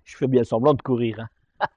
Je fais bien semblant de courir,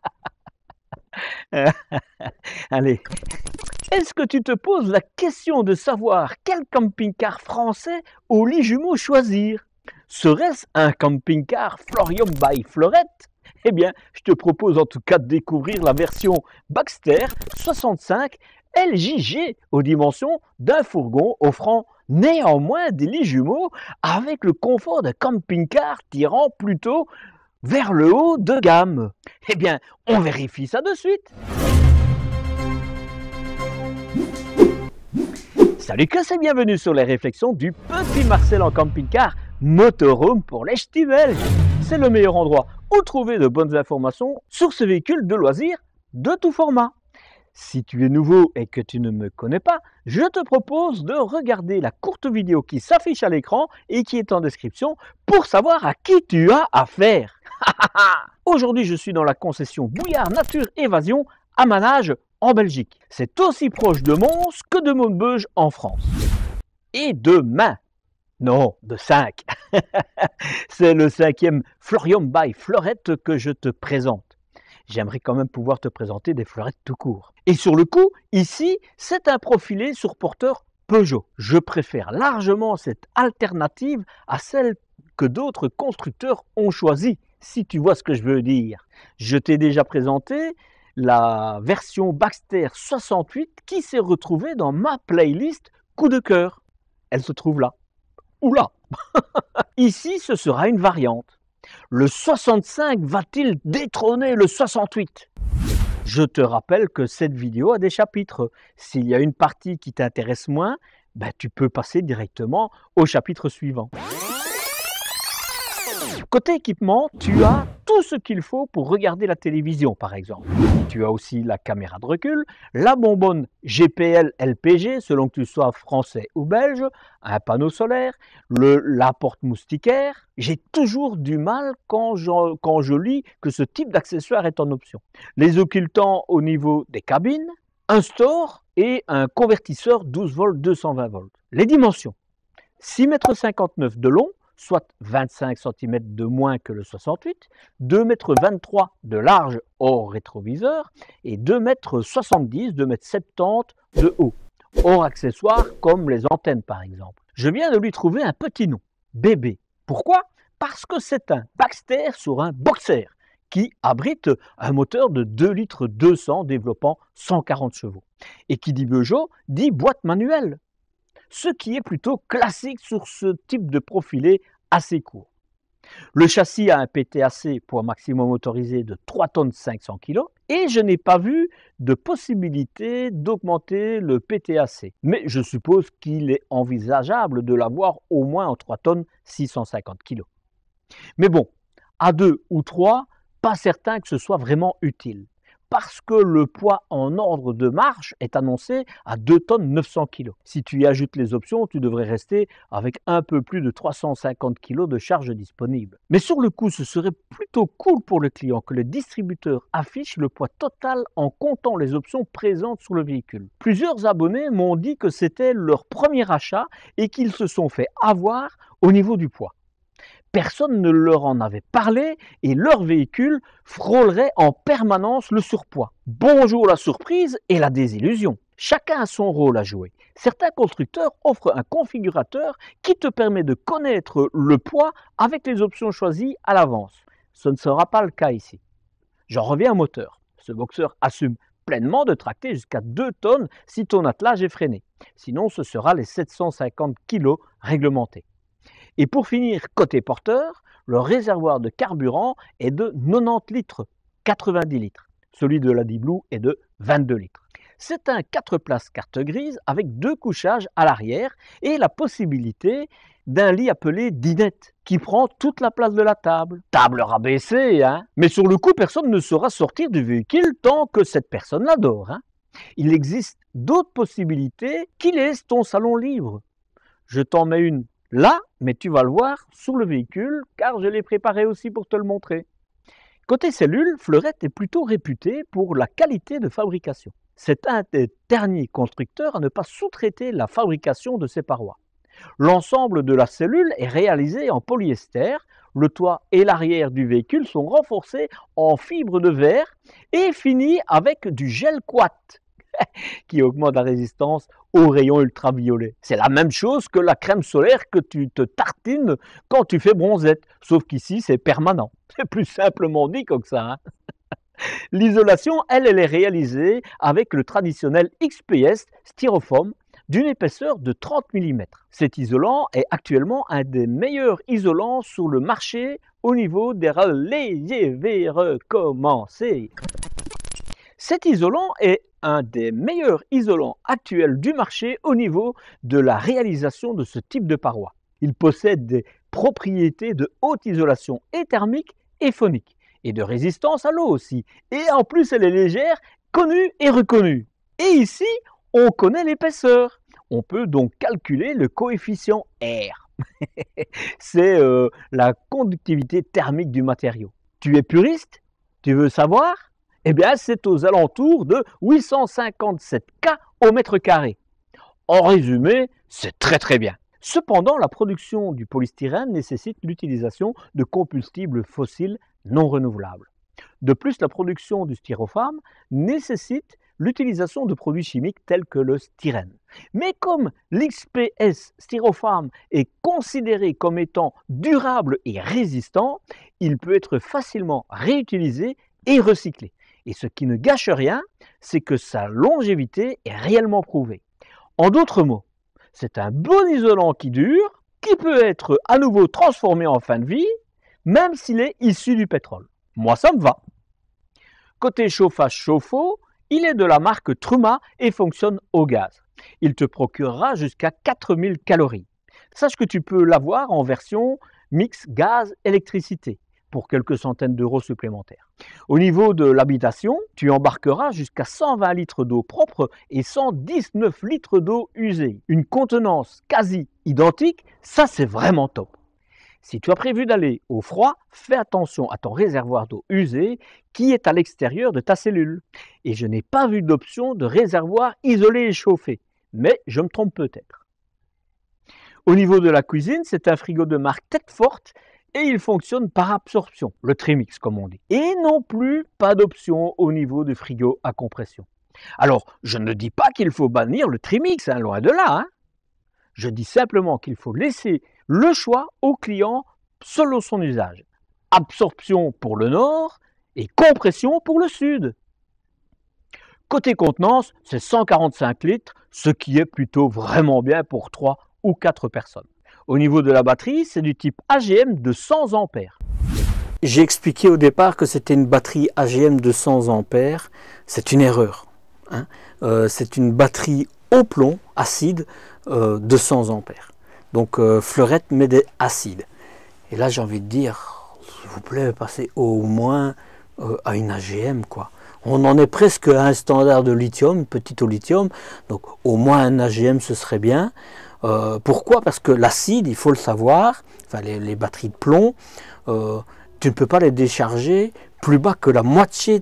hein. Allez. Est-ce que tu te poses la question de savoir quel camping-car français au lit jumeau choisir? Serait-ce un camping-car Florium by Fleurette? Eh bien, je te propose en tout cas de découvrir la version Baxter 65 LJG aux dimensions d'un fourgon offrant néanmoins des lits jumeaux avec le confort d'un camping-car tirant plutôt vers le haut de gamme. Eh bien, on vérifie ça de suite. Salut que et bienvenue sur les réflexions du petit Marcel en camping-car motorhome pour les ch'tis belges. C'est le meilleur endroit où trouver de bonnes informations sur ce véhicule de loisirs de tout format. Si tu es nouveau et que tu ne me connais pas, je te propose de regarder la courte vidéo qui s'affiche à l'écran et qui est en description pour savoir à qui tu as affaire. Aujourd'hui, je suis dans la concession Bouillard Nature Évasion à Manage en Belgique. C'est aussi proche de Mons que de Maubeuge en France. Et demain, non, de 5. C'est le 5e Florium by Fleurette que je te présente. J'aimerais quand même pouvoir te présenter des fleurettes tout court. Et sur le coup, ici, c'est un profilé sur porteur Peugeot. Je préfère largement cette alternative à celle que d'autres constructeurs ont choisie, si tu vois ce que je veux dire. Je t'ai déjà présenté la version Baxter 68 qui s'est retrouvée dans ma playlist coup de cœur. Elle se trouve là. Oula. Ici, ce sera une variante. Le 65 va-t-il détrôner le 68? Je te rappelle que cette vidéo a des chapitres. S'il y a une partie qui t'intéresse moins, tu peux passer directement au chapitre suivant. Côté équipement, tu as tout ce qu'il faut pour regarder la télévision par exemple. Tu as aussi la caméra de recul, la bonbonne GPL LPG selon que tu sois français ou belge, un panneau solaire, la porte moustiquaire. J'ai toujours du mal quand je lis que ce type d'accessoire est en option. Les occultants au niveau des cabines, un store et un convertisseur 12 volts 220 volts. Les dimensions, 6,59 m de long, soit 25 cm de moins que le 68, 2,23 m de large hors rétroviseur et 2,70 m, 2,70 m de haut, hors accessoires comme les antennes par exemple. Je viens de lui trouver un petit nom, Bébé. Pourquoi? Parce que c'est un Baxter sur un Boxer qui abrite un moteur de 2 litres 200 développant 140 chevaux. Et qui dit Peugeot dit boîte manuelle, ce qui est plutôt classique sur ce type de profilé assez court. Le châssis a un PTAC, poids maximum autorisé, de 3 tonnes 500 kg et je n'ai pas vu de possibilité d'augmenter le PTAC. Mais je suppose qu'il est envisageable de l'avoir au moins en 3 tonnes 650 kg. Mais bon, à 2 ou 3, pas certain que ce soit vraiment utile. Parce que le poids en ordre de marche est annoncé à 2 tonnes 900 kg. Si tu y ajoutes les options, tu devrais rester avec un peu plus de 350 kg de charge disponible. Mais sur le coup, ce serait plutôt cool pour le client que le distributeur affiche le poids total en comptant les options présentes sur le véhicule. Plusieurs abonnés m'ont dit que c'était leur premier achat et qu'ils se sont fait avoir au niveau du poids. Personne ne leur en avait parlé et leur véhicule frôlerait en permanence le surpoids. Bonjour la surprise et la désillusion. Chacun a son rôle à jouer. Certains constructeurs offrent un configurateur qui te permet de connaître le poids avec les options choisies à l'avance. Ce ne sera pas le cas ici. J'en reviens au moteur. Ce Boxer assume pleinement de tracter jusqu'à 2 tonnes si ton attelage est freiné. Sinon, ce sera les 750 kg réglementés. Et pour finir, côté porteur, le réservoir de carburant est de 90 litres, 90 litres. Celui de la D-Blue est de 22 litres. C'est un 4 places carte grise avec 2 couchages à l'arrière et la possibilité d'un lit appelé dinette qui prend toute la place de la table. Table rabaissée, hein? Mais sur le coup, personne ne saura sortir du véhicule tant que cette personne l'adore, hein? Il existe d'autres possibilités qui laissent ton salon libre. Je t'en mets une là, mais tu vas le voir sur le véhicule car je l'ai préparé aussi pour te le montrer. Côté cellule, Fleurette est plutôt réputé pour la qualité de fabrication. C'est un des derniers constructeurs à ne pas sous-traiter la fabrication de ses parois. L'ensemble de la cellule est réalisé en polyester, Le toit et l'arrière du véhicule sont renforcés en fibre de verre et finis avec du gel quat qui augmente la résistance aux rayons ultraviolets. C'est la même chose que la crème solaire que tu te tartines quand tu fais bronzette, sauf qu'ici c'est permanent. C'est plus simplement dit comme ça. Hein. L'isolation, elle est réalisée avec le traditionnel XPS styrofoam d'une épaisseur de 30 mm. Cet isolant est actuellement un des meilleurs isolants sur le marché au niveau des relais. Je vais recommencer. Cet isolant est un des meilleurs isolants actuels du marché au niveau de la réalisation de ce type de parois. Il possède des propriétés de haute isolation et thermique et phonique, et de résistance à l'eau aussi. Et en plus, elle est légère, connue et reconnue. Et ici, on connaît l'épaisseur. On peut donc calculer le coefficient R. C'est la conductivité thermique du matériau. Tu es puriste? Tu veux savoir? Eh bien, c'est aux alentours de 857 K au mètre carré. En résumé, c'est très bien. Cependant, la production du polystyrène nécessite l'utilisation de combustibles fossiles non renouvelables. De plus, la production du styrofoam nécessite l'utilisation de produits chimiques tels que le styrène. Mais comme l'XPS styrofoam est considéré comme étant durable et résistant, il peut être facilement réutilisé et recyclé. Et ce qui ne gâche rien, c'est que sa longévité est réellement prouvée. En d'autres mots, c'est un bon isolant qui dure, qui peut être à nouveau transformé en fin de vie, même s'il est issu du pétrole. Moi, ça me va. Côté chauffage chauffe-eau, il est de la marque Truma et fonctionne au gaz. Il te procurera jusqu'à 4000 calories. Sache que tu peux l'avoir en version mix gaz-électricité pour quelques centaines d'euros supplémentaires. Au niveau de l'habitation, tu embarqueras jusqu'à 120 litres d'eau propre et 119 litres d'eau usée. Une contenance quasi identique, ça c'est vraiment top. Si tu as prévu d'aller au froid, fais attention à ton réservoir d'eau usée qui est à l'extérieur de ta cellule. Et je n'ai pas vu d'option de réservoir isolé et chauffé, mais je me trompe peut-être. Au niveau de la cuisine, c'est un frigo de marque Tête Forte et il fonctionne par absorption, le Trimix comme on dit. Et non plus pas d'option au niveau du frigo à compression. Alors, je ne dis pas qu'il faut bannir le Trimix, hein, loin de là. Hein. Je dis simplement qu'il faut laisser le choix au client selon son usage. Absorption pour le nord et compression pour le sud. Côté contenance, c'est 145 litres, ce qui est plutôt vraiment bien pour 3 ou 4 personnes. Au niveau de la batterie, c'est du type AGM de 100 ampères. J'ai expliqué au départ que c'était une batterie AGM de 100 ampères. C'est une erreur. Hein. C'est une batterie au plomb acide de 100 ampères. Donc Fleurette met des acides. Et là j'ai envie de dire, s'il vous plaît, passez au moins à une AGM quoi. On en est presque à un standard de lithium, petit au lithium, donc au moins un AGM ce serait bien. Pourquoi? Parce que l'acide, il faut le savoir, enfin les batteries de plomb, tu ne peux pas les décharger plus bas que la moitié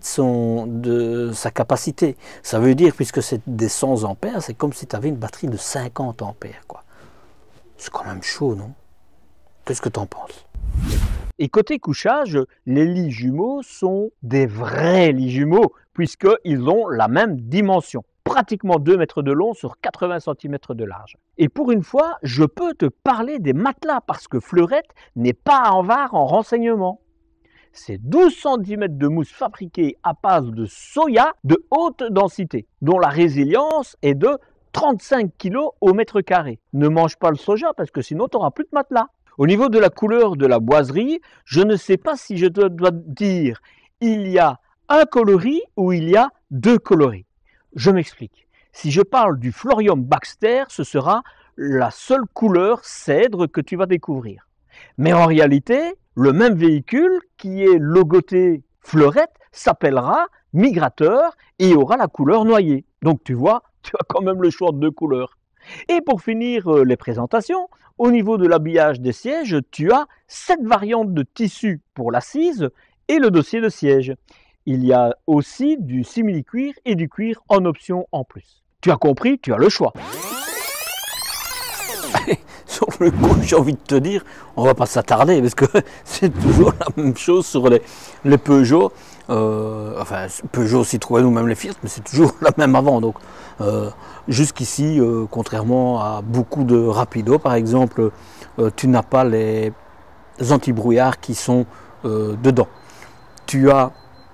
de sa capacité. Ça veut dire, puisque c'est des 100 ampères, c'est comme si tu avais une batterie de 50 ampères. Quoi. C'est quand même chaud, non? Qu'est-ce que tu en penses? Et côté couchage, les lits jumeaux sont des vrais lits jumeaux, puisqu'ils ont la même dimension. Pratiquement 2 mètres de long sur 80 cm de large. Et pour une fois, je peux te parler des matelas, parce que Fleurette n'est pas avare en renseignements. C'est 12 cm de mousse fabriquée à base de soya de haute densité, dont la résilience est de 35 kg au mètre carré. Ne mange pas le soja parce que sinon tu n'auras plus de matelas. Au niveau de la couleur de la boiserie, je ne sais pas si je dois te dire il y a un coloris ou il y a 2 coloris. Je m'explique. Si je parle du Florium Baxter, ce sera la seule couleur cèdre que tu vas découvrir. Mais en réalité, le même véhicule qui est logoté Fleurette s'appellera Migrateur et aura la couleur noyée. Donc tu vois, tu as quand même le choix de 2 couleurs. Et pour finir les présentations, au niveau de l'habillage des sièges, tu as 7 variantes de tissu pour l'assise et le dossier de siège. Il y a aussi du simili-cuir et du cuir en option en plus. Tu as compris, tu as le choix. sur le coup, j'ai envie de te dire, on va pas s'attarder parce que c'est toujours la même chose sur les Peugeot. Enfin, Peugeot, Citroën ou même les Fiat, mais c'est toujours la même avant. Donc, jusqu'ici, contrairement à beaucoup de Rapido, par exemple, tu n'as pas les anti-brouillards qui sont dedans. Tu as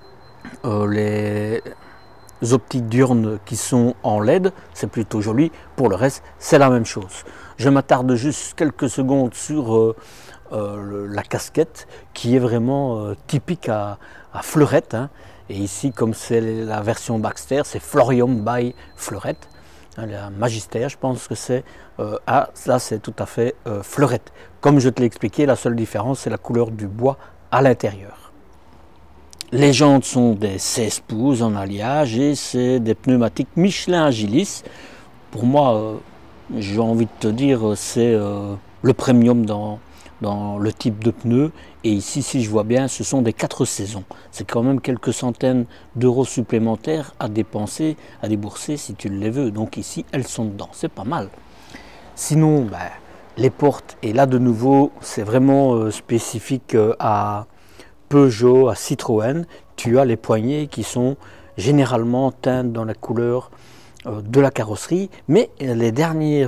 les optiques diurnes qui sont en LED, c'est plutôt joli. Pour le reste, c'est la même chose. Je m'attarde juste quelques secondes sur la casquette qui est vraiment typique à fleurette. Hein. Et ici, comme c'est la version Baxter, c'est Florium by Fleurette. Hein, la Magister, je pense que c'est. Ah, là, c'est tout à fait fleurette. Comme je te l'ai expliqué, la seule différence, c'est la couleur du bois à l'intérieur. Les jantes sont des 16 pouces en alliage et c'est des pneumatiques Michelin Agilis. Pour moi, j'ai envie de te dire, c'est le premium dans le type de pneus. Et ici, si je vois bien, ce sont des 4 saisons. C'est quand même quelques centaines d'euros supplémentaires à dépenser, à débourser si tu les veux. Donc ici, elles sont dedans. C'est pas mal. Sinon, ben, les portes, et là de nouveau, c'est vraiment spécifique à Peugeot, à Citroën. Tu as les poignées qui sont généralement teintes dans la couleur de la carrosserie, mais les derniers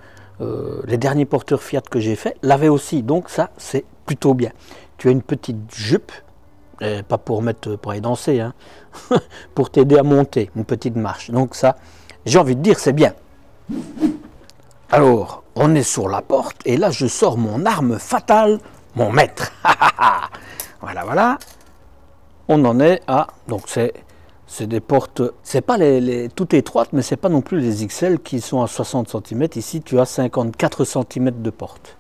porteurs Fiat que j'ai fait l'avaient aussi, donc ça c'est plutôt bien. Tu as une petite jupe, pas pour aller danser, hein, pour t'aider à monter, une petite marche. Donc ça, j'ai envie de dire, c'est bien. Alors, on est sur la porte et là je sors mon arme fatale, mon maître. Voilà, voilà. On en est à, donc c'est des portes, c'est pas les toutes étroites, mais c'est pas non plus les XL qui sont à 60 cm. Ici, tu as 54 cm de porte.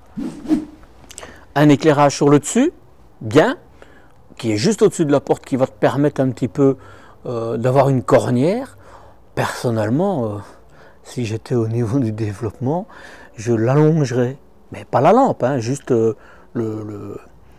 Un éclairage sur le dessus, bien, qui est juste au-dessus de la porte, qui va te permettre un petit peu d'avoir une cornière. Personnellement, si j'étais au niveau du développement, je l'allongerais, mais pas la lampe, hein, juste le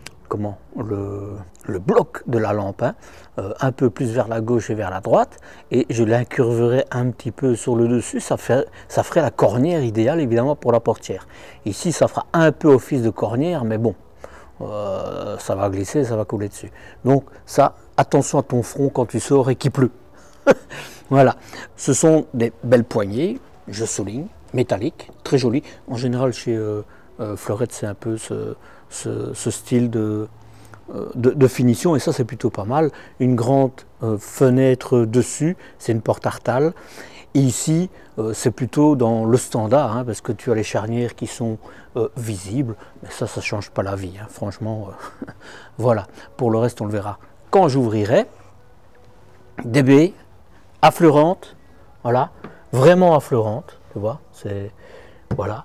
bloc de la lampe, hein, un peu plus vers la gauche et vers la droite, et je l'incurverai un petit peu sur le dessus. Ça ferait la cornière idéale évidemment pour la portière. Ici ça fera un peu office de cornière, mais bon, ça va glisser, ça va couler dessus. Donc ça, attention à ton front quand tu sors et qu'il pleut. Voilà, ce sont des belles poignées, je souligne, métalliques, très jolies. En général chez Fleurette, c'est un peu ce style de finition, et ça c'est plutôt pas mal. Une grande fenêtre dessus, c'est une porte Artal. Et ici, c'est plutôt dans le standard, hein, parce que tu as les charnières qui sont visibles, mais ça ne change pas la vie, hein, franchement. Voilà, pour le reste on le verra quand j'ouvrirai. Des baies affleurantes, voilà, vraiment affleurantes, tu vois, c'est, voilà.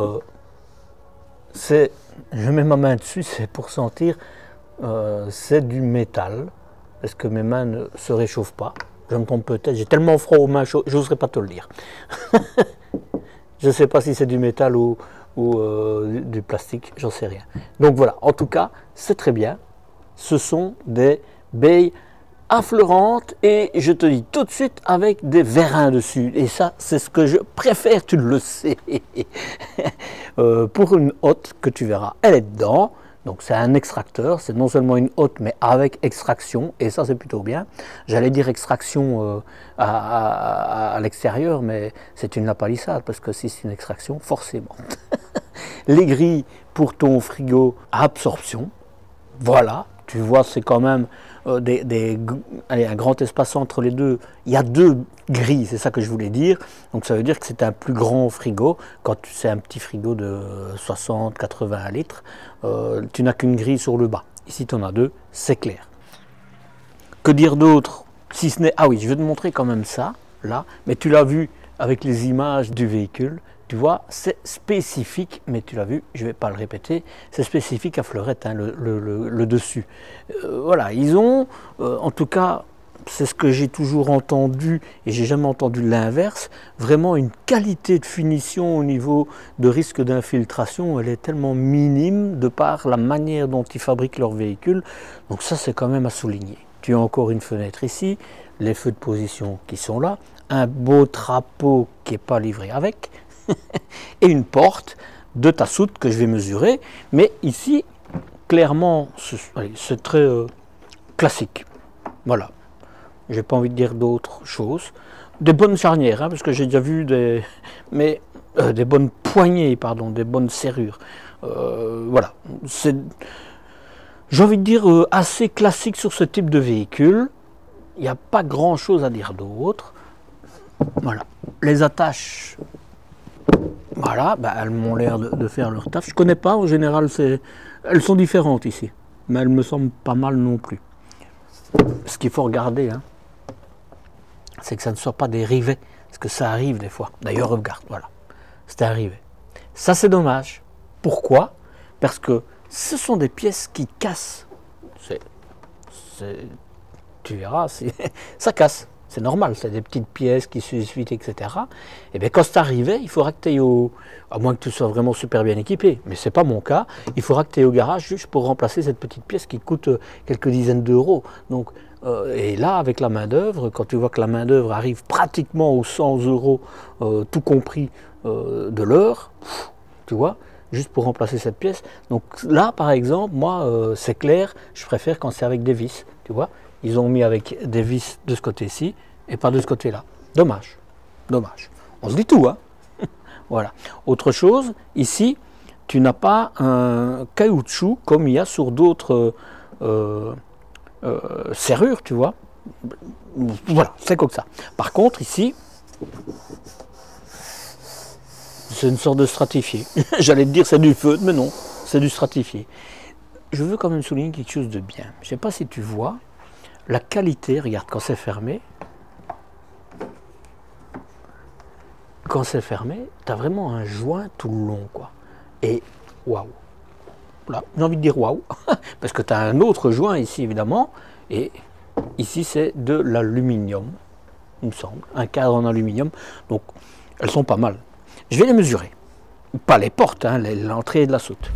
Je mets ma main dessus, c'est pour sentir, c'est du métal. Est-ce que mes mains ne se réchauffent pas? Je me trompe peut-être, j'ai tellement froid aux mains, j'oserais pas te le dire. Je ne sais pas si c'est du métal ou du plastique, j'en sais rien. Donc voilà, en tout cas, c'est très bien. Ce sont des baies affleurantes et je te dis tout de suite avec des vérins dessus. Et ça, c'est ce que je préfère, tu le sais. Pour une hotte que tu verras, elle est dedans. Donc c'est un extracteur, c'est non seulement une hotte mais avec extraction, et ça c'est plutôt bien. J'allais dire extraction à l'extérieur, mais c'est une lapalissade, parce que si c'est une extraction, forcément. Les grilles pour ton frigo à absorption, voilà, tu vois, c'est quand même allez, un grand espace entre les deux. Il y a deux grilles, c'est ça que je voulais dire. Donc ça veut dire que c'est un plus grand frigo. Quand c'est un petit frigo de 60-80 litres, tu n'as qu'une grille sur le bas. Ici, tu en as deux, c'est clair. Que dire d'autre? Si ce n'est... Ah oui, je vais te montrer quand même ça, là. Mais tu l'as vu avec les images du véhicule. Tu vois, c'est spécifique, mais tu l'as vu, je ne vais pas le répéter, c'est spécifique à Fleurette, hein, le dessus. Voilà, ils ont, en tout cas, c'est ce que j'ai toujours entendu, et j'ai jamais entendu l'inverse, vraiment une qualité de finition au niveau de risque d'infiltration, elle est tellement minime de par la manière dont ils fabriquent leurs véhicules, donc ça c'est quand même à souligner. Tu as encore une fenêtre ici, les feux de position qui sont là, un beau trapeau qui n'est pas livré avec, et une porte de ta soute que je vais mesurer. Mais ici, clairement, c'est très classique. Voilà. J'ai pas envie de dire d'autres choses. Des bonnes charnières, hein, parce que j'ai déjà vu des bonnes poignées, pardon, des bonnes serrures. Voilà. C'est, j'ai envie de dire, assez classique sur ce type de véhicule. Il n'y a pas grand chose à dire d'autre. Voilà. Les attaches, voilà, bah, elles m'ont l'air de faire leur taf. Je ne connais pas, en général, elles sont différentes ici. Mais elles me semblent pas mal non plus. Ce qu'il faut regarder, hein, c'est que ça ne soit pas des rivets. Parce que ça arrive des fois. D'ailleurs, regarde, voilà. C'est arrivé. Ça, c'est dommage. Pourquoi? Parce que ce sont des pièces qui cassent. Tu verras, ça casse. C'est normal, c'est des petites pièces qui se suivent, etc. Et bien quand c'est arrivé, il faudra que tu ailles à moins que tu sois vraiment super bien équipé, mais ce n'est pas mon cas, il faudra que tu ailles au garage juste pour remplacer cette petite pièce qui coûte quelques dizaines d'euros. Donc, et là, avec la main-d'œuvre, quand tu vois que la main-d'œuvre arrive pratiquement aux 100 euros, tout compris de l'heure, tu vois, juste pour remplacer cette pièce. Donc là, par exemple, moi, c'est clair, je préfère quand c'est avec des vis, tu vois. Ils ont mis avec des vis de ce côté-ci et pas de ce côté-là. Dommage, dommage. On se dit tout, hein. Voilà. Autre chose, ici, tu n'as pas un caoutchouc comme il y a sur d'autres serrures, tu vois. Voilà, c'est comme ça. Par contre, ici, c'est une sorte de stratifié. J'allais te dire c'est du feutre, mais non, c'est du stratifié. Je veux quand même souligner quelque chose de bien. Je ne sais pas si tu vois. La qualité, regarde, quand c'est fermé, tu as vraiment un joint tout le long, quoi. Et waouh, là, j'ai envie de dire waouh, parce que tu as un autre joint ici, évidemment, et ici c'est de l'aluminium, il me semble, un cadre en aluminium, donc elles sont pas mal. Je vais les mesurer, pas les portes, hein, l'entrée de la soute.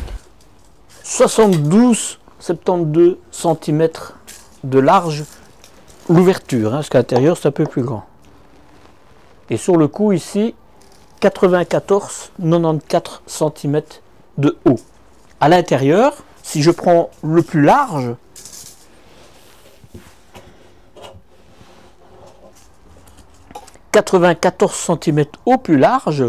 72 cm de large l'ouverture, hein, parce qu'à l'intérieur c'est un peu plus grand. Et sur le coup ici, 94 cm de haut. À l'intérieur, si je prends le plus large, « 94 cm au plus large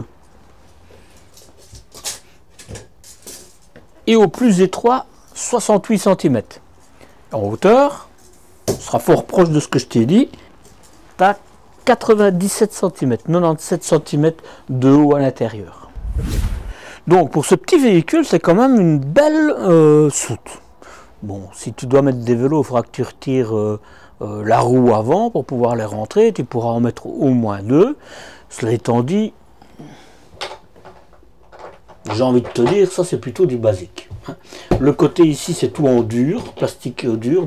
et au plus étroit 68 cm. En hauteur, ce sera fort proche de ce que je t'ai dit, tu as 97 cm, 97 cm de haut à l'intérieur. Donc pour ce petit véhicule, c'est quand même une belle soute. Bon, si tu dois mettre des vélos, il faudra que tu retires la roue avant pour pouvoir les rentrer. Tu pourras en mettre au moins deux. Cela étant dit, j'ai envie de te dire, ça c'est plutôt du basique. Le côté ici, c'est tout en dur, plastique dur,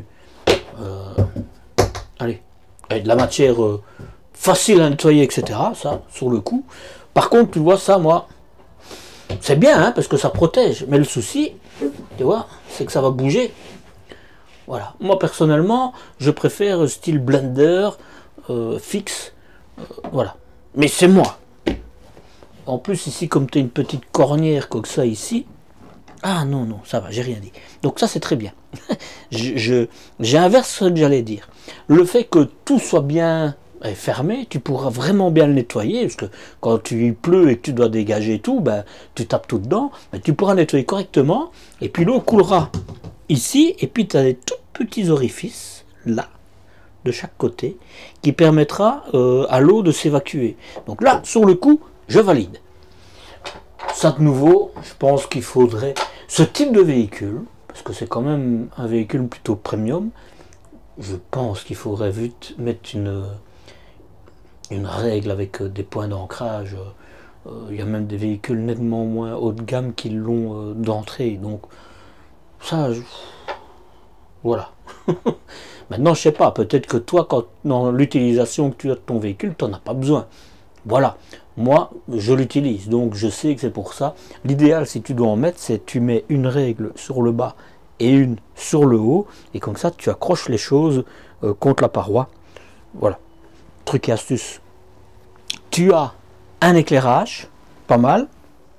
allez, avec de la matière facile à nettoyer, etc. Ça, sur le coup. Par contre, tu vois, ça, moi, c'est bien, hein, parce que ça protège. Mais le souci, tu vois, c'est que ça va bouger. Voilà. Moi, personnellement, je préfère style blender, fixe. Voilà. Mais c'est moi. En plus, ici, comme tu as une petite cornière comme ça ici, ah non, non, ça va, j'ai rien dit. Donc ça, c'est très bien. J'inverse ce que j'allais dire. Le fait que tout soit bien fermé, tu pourras vraiment bien le nettoyer, parce que quand il pleut et que tu dois dégager tout, ben, tu tapes tout dedans, ben, tu pourras nettoyer correctement, et puis l'eau coulera ici, et puis tu as des tout petits orifices, là, de chaque côté, qui permettra à l'eau de s'évacuer. Donc là, sur le coup, je valide. Ça de nouveau, je pense qu'il faudrait ce type de véhicule, parce que c'est quand même un véhicule plutôt premium, je pense qu'il faudrait vite mettre une règle avec des points d'ancrage. Il y a même des véhicules nettement moins haut de gamme qui l'ont d'entrée. Donc ça, voilà. Maintenant, je sais pas, peut-être que toi, dans l'utilisation que tu as de ton véhicule, tu n'en as pas besoin. Voilà. Moi, je l'utilise, donc je sais que c'est pour ça. L'idéal, si tu dois en mettre, c'est tu mets une règle sur le bas et une sur le haut, et comme ça, tu accroches les choses contre la paroi. Voilà. Truc et astuce. Tu as un éclairage, pas mal,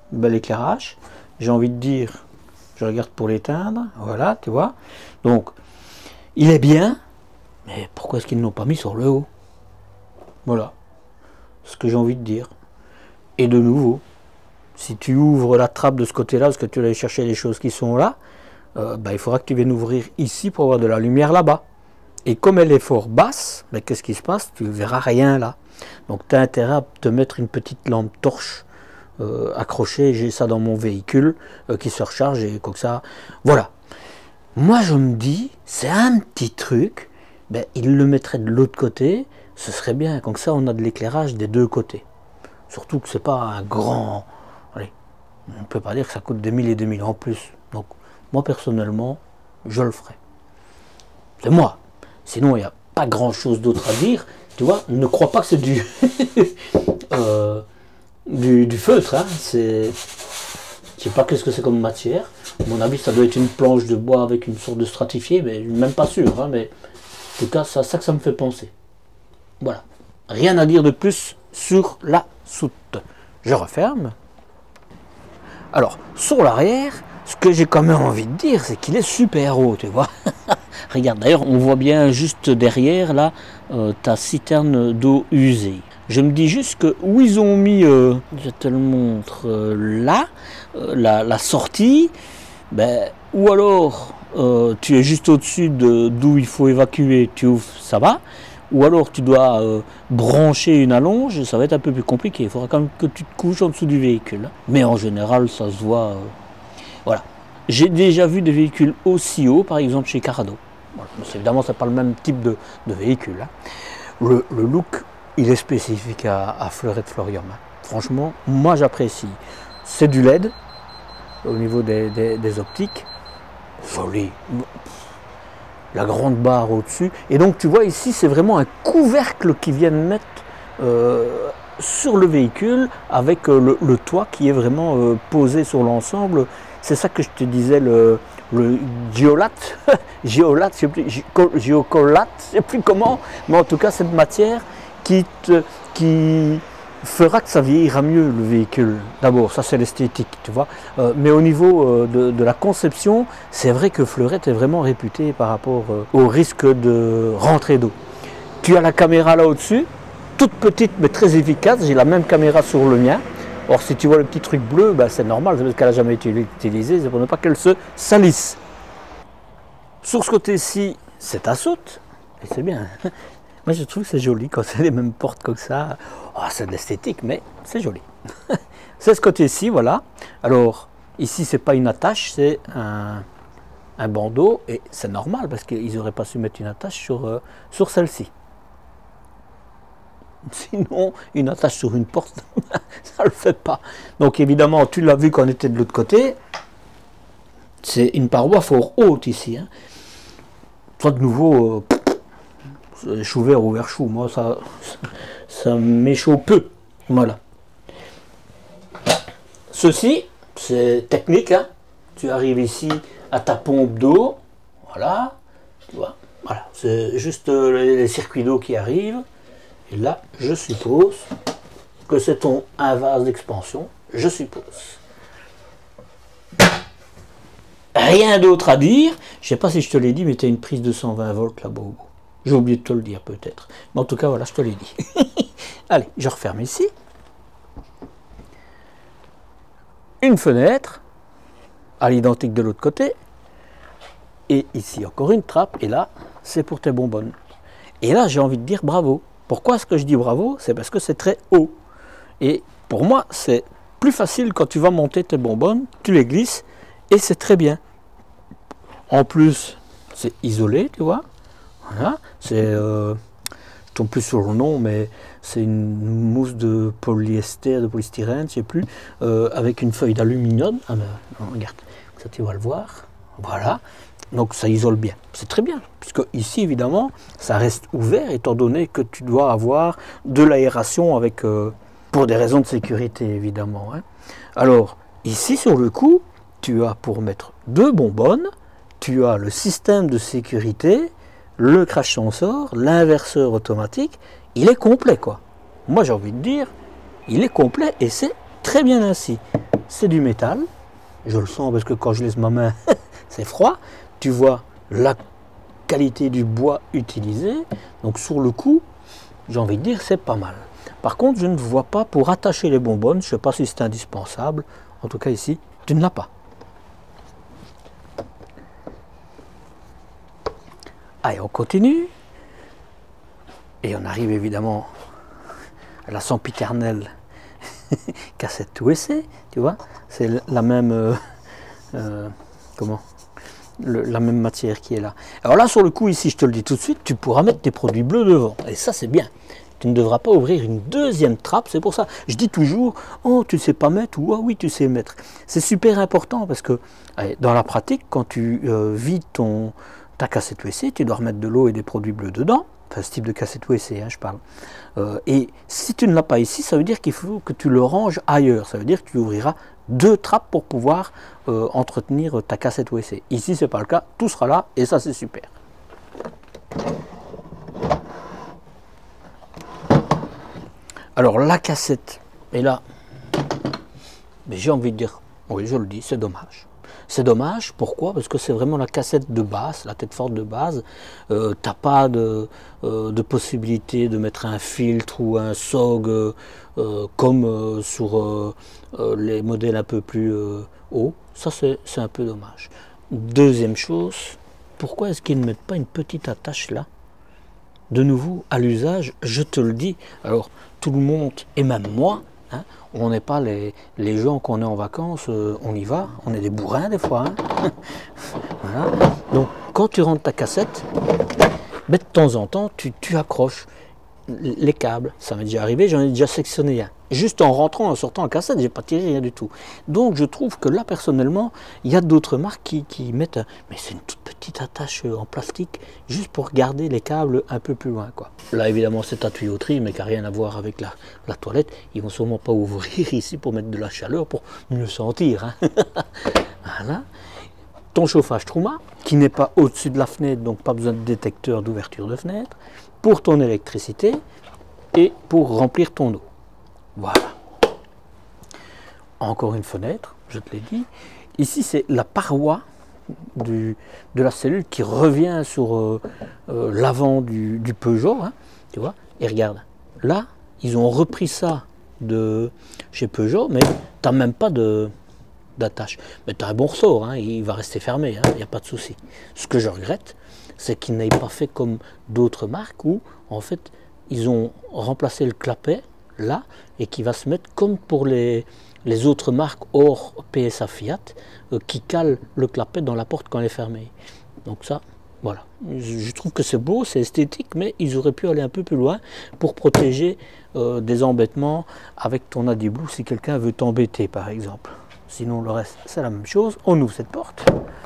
bel éclairage. J'ai envie de dire, je regarde pour l'éteindre, voilà, tu vois. Donc, il est bien, mais pourquoi est-ce qu'ils ne l'ont pas mis sur le haut? Voilà, ce que j'ai envie de dire. Et de nouveau, si tu ouvres la trappe de ce côté-là, parce que tu vas aller chercher les choses qui sont là, il faudra que tu viennes ouvrir ici pour avoir de la lumière là-bas. Et comme elle est fort basse, qu'est-ce qui se passe? Tu ne verras rien là. Donc tu as intérêt à te mettre une petite lampe torche accrochée. J'ai ça dans mon véhicule qui se recharge et comme ça. Voilà. Moi je me dis, c'est un petit truc, il le mettrait de l'autre côté, ce serait bien. Comme ça on a de l'éclairage des deux côtés. Surtout que c'est pas un grand... Allez, on ne peut pas dire que ça coûte 2000 et 2000 en plus. Donc moi personnellement, je le ferai. C'est moi. Sinon, il n'y a pas grand-chose d'autre à dire. Tu vois, ne crois pas que c'est du, du feutre. Hein. Je ne sais pas qu'est-ce que c'est comme matière. À mon avis, ça doit être une planche de bois avec une sorte de stratifié, mais je ne suis même pas sûr. Hein, mais en tout cas, c'est à ça que ça me fait penser. Voilà. Rien à dire de plus sur la soute. Je referme. Alors, sur l'arrière, ce que j'ai quand même envie de dire, c'est qu'il est super haut, tu vois. Regarde, d'ailleurs, on voit bien juste derrière, là, ta citerne d'eau usée. Je me dis juste que où ils ont mis, je te le montre, là, la sortie, ou alors tu es juste au-dessus d'où il faut évacuer, tu ouvres, ça va. Ou alors tu dois brancher une allonge, ça va être un peu plus compliqué. Il faudra quand même que tu te couches en dessous du véhicule. Mais en général, ça se voit. Voilà. J'ai déjà vu des véhicules aussi hauts, par exemple chez Carado. Voilà. Évidemment, ce n'est pas le même type de véhicule. Hein. Le look, il est spécifique à Fleurette Florium. Hein. Franchement, moi j'apprécie. C'est du LED au niveau des optiques. Joli. La grande barre au-dessus. Et donc tu vois ici, c'est vraiment un couvercle qu'ils viennent mettre sur le véhicule avec le toit qui est vraiment posé sur l'ensemble. C'est ça que je te disais, le géolate, géolate, je sais plus, géocolate, je sais plus comment, mais en tout cas cette matière qui fera que ça vieillira mieux le véhicule. D'abord, ça c'est l'esthétique, tu vois. Mais au niveau de la conception, c'est vrai que Fleurette est vraiment réputée par rapport au risque de rentrée d'eau. Tu as la caméra là au-dessus, toute petite mais très efficace. J'ai la même caméra sur le mien. Or, si tu vois le petit truc bleu, c'est normal, c'est parce qu'elle n'a jamais été utilisée, c'est pour ne pas qu'elle se salisse. Sur ce côté-ci, c'est ta soute, et c'est bien. Moi, je trouve que c'est joli quand c'est les mêmes portes comme ça. Oh, c'est de l'esthétique, mais c'est joli. C'est ce côté-ci, voilà. Alors, ici, c'est pas une attache, c'est un bandeau, et c'est normal, parce qu'ils n'auraient pas su mettre une attache sur celle-ci. Sinon, une attache sur une porte, ça ne le fait pas. Donc évidemment, tu l'as vu quand on était de l'autre côté, c'est une paroi fort haute ici. Hein. Soit de nouveau, chou vert ou vert chou, moi ça m'échauffe peu. Voilà. Ceci, c'est technique. Hein. Tu arrives ici à ta pompe d'eau, voilà, tu vois, voilà, c'est juste les circuits d'eau qui arrivent. Et là, je suppose que c'est un vase d'expansion, je suppose. Rien d'autre à dire. Je ne sais pas si je te l'ai dit, mais tu as une prise de 120 volts là-bas. J'ai oublié de te le dire peut-être. Mais en tout cas, voilà, je te l'ai dit. Allez, je referme ici. Une fenêtre, à l'identique de l'autre côté. Et ici, encore une trappe. Et là, c'est pour tes bonbonnes. Et là, j'ai envie de dire bravo. Pourquoi est-ce que je dis bravo? C'est parce que c'est très haut. Et pour moi, c'est plus facile quand tu vas monter tes bonbonnes, tu les glisses et c'est très bien. En plus, c'est isolé, tu vois. Voilà. C'est, je tombe plus sur le nom, mais c'est une mousse de polyester, de polystyrène, je ne sais plus, avec une feuille d'aluminium. Ah ben, regarde, ça tu vas le voir. Voilà. Donc ça isole bien, c'est très bien, puisque ici évidemment ça reste ouvert étant donné que tu dois avoir de l'aération avec, pour des raisons de sécurité évidemment. Hein. Alors ici sur le coup, tu as pour mettre deux bonbonnes, tu as le système de sécurité, le crash sensor, l'inverseur automatique, il est complet quoi. Moi j'ai envie de dire, il est complet et c'est très bien ainsi. c'est du métal. Je le sens parce que quand je laisse ma main, c'est froid. Tu vois la qualité du bois utilisé. Donc sur le coup, j'ai envie de dire, c'est pas mal. Par contre, je ne vois pas pour attacher les bonbonnes. Je ne sais pas si c'est indispensable. En tout cas ici, tu ne l'as pas. Allez, on continue. Et on arrive évidemment à la sempiternelle cassette USB, tu vois. C'est la même... comment la même matière qui est là. Alors là, sur le coup, ici, je te le dis tout de suite, tu pourras mettre tes produits bleus devant. Et ça, c'est bien. Tu ne devras pas ouvrir une deuxième trappe. C'est pour ça, je dis toujours, oh, tu ne sais pas mettre, ou oh, oui, tu sais mettre. C'est super important parce que allez, dans la pratique, quand tu vides ta cassette USB, tu dois remettre de l'eau et des produits bleus dedans. Enfin, ce type de cassette USB, hein, je parle. Et si tu ne l'as pas ici, ça veut dire qu'il faut que tu le ranges ailleurs. Ça veut dire que tu ouvriras deux trappes pour pouvoir entretenir ta cassette USB. Ici, ce n'est pas le cas. Tout sera là et ça, c'est super. Alors, la cassette est là. Mais j'ai envie de dire, oui, je le dis, c'est dommage. C'est dommage, pourquoi? Parce que c'est vraiment la cassette de base, la tête forte de base. Tu n'as pas de possibilité de mettre un filtre ou un SOG comme sur les modèles un peu plus hauts. Ça, c'est un peu dommage. Deuxième chose, pourquoi est-ce qu'ils ne mettent pas une petite attache là? De nouveau, à l'usage, je te le dis. Alors, tout le monde, et même moi, hein, on n'est pas les gens qu'on est en vacances, on y va, on est des bourrins des fois. Hein. Voilà. Donc quand tu rentres ta cassette, ben, de temps en temps tu accroches les câbles. Ça m'est déjà arrivé, j'en ai déjà sectionné un. Juste en rentrant, en sortant en cassette, j'ai pas tiré rien du tout. Donc je trouve que là personnellement, il y a d'autres marques qui mettent, mais c'est une toute petite attache en plastique, juste pour garder les câbles un peu plus loin, quoi. Là évidemment c'est ta tuyauterie, mais qui n'a rien à voir avec la toilette. Ils vont sûrement pas ouvrir ici pour mettre de la chaleur, pour mieux sentir. Hein. Voilà. Ton chauffage Truma, qui n'est pas au-dessus de la fenêtre, donc pas besoin de détecteur d'ouverture de fenêtre, pour ton électricité et pour remplir ton eau. Voilà. Encore une fenêtre, je te l'ai dit. Ici, c'est la paroi de la cellule qui revient sur l'avant du Peugeot. Hein, tu vois. Et regarde, là, ils ont repris ça de chez Peugeot, mais tu n'as même pas d'attache. Mais tu as un bon ressort, hein, il va rester fermé, il n'y a pas de souci. Ce que je regrette, c'est qu'ils n'aient pas fait comme d'autres marques où, en fait, ils ont remplacé le clapet là et qui va se mettre comme pour les autres marques hors PSA Fiat qui calent le clapet dans la porte quand elle est fermée. Donc ça, voilà. Je trouve que c'est beau, c'est esthétique, mais ils auraient pu aller un peu plus loin pour protéger des embêtements avec ton AdiBlue si quelqu'un veut t'embêter par exemple. Sinon le reste c'est la même chose. On ouvre cette porte.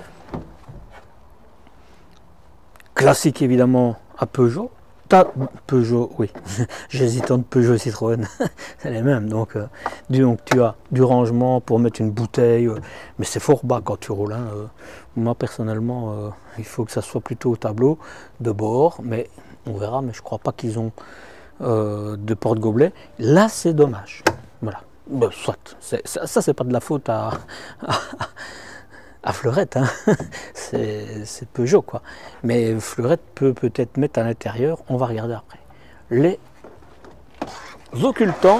Classique évidemment à Peugeot. Peugeot, oui, j'hésite entre Peugeot et Citroën, c'est les mêmes. Donc tu as du rangement pour mettre une bouteille, mais c'est fort bas quand tu roules. Hein. Moi personnellement, il faut que ça soit plutôt au tableau de bord, mais on verra. Mais je crois pas qu'ils ont de porte-gobelet. Là, c'est dommage. Voilà. Ben, soit, ça c'est pas de la faute à Fleurette, hein. C'est Peugeot quoi. Mais Fleurette peut peut-être mettre à l'intérieur, on va regarder après. Les occultants,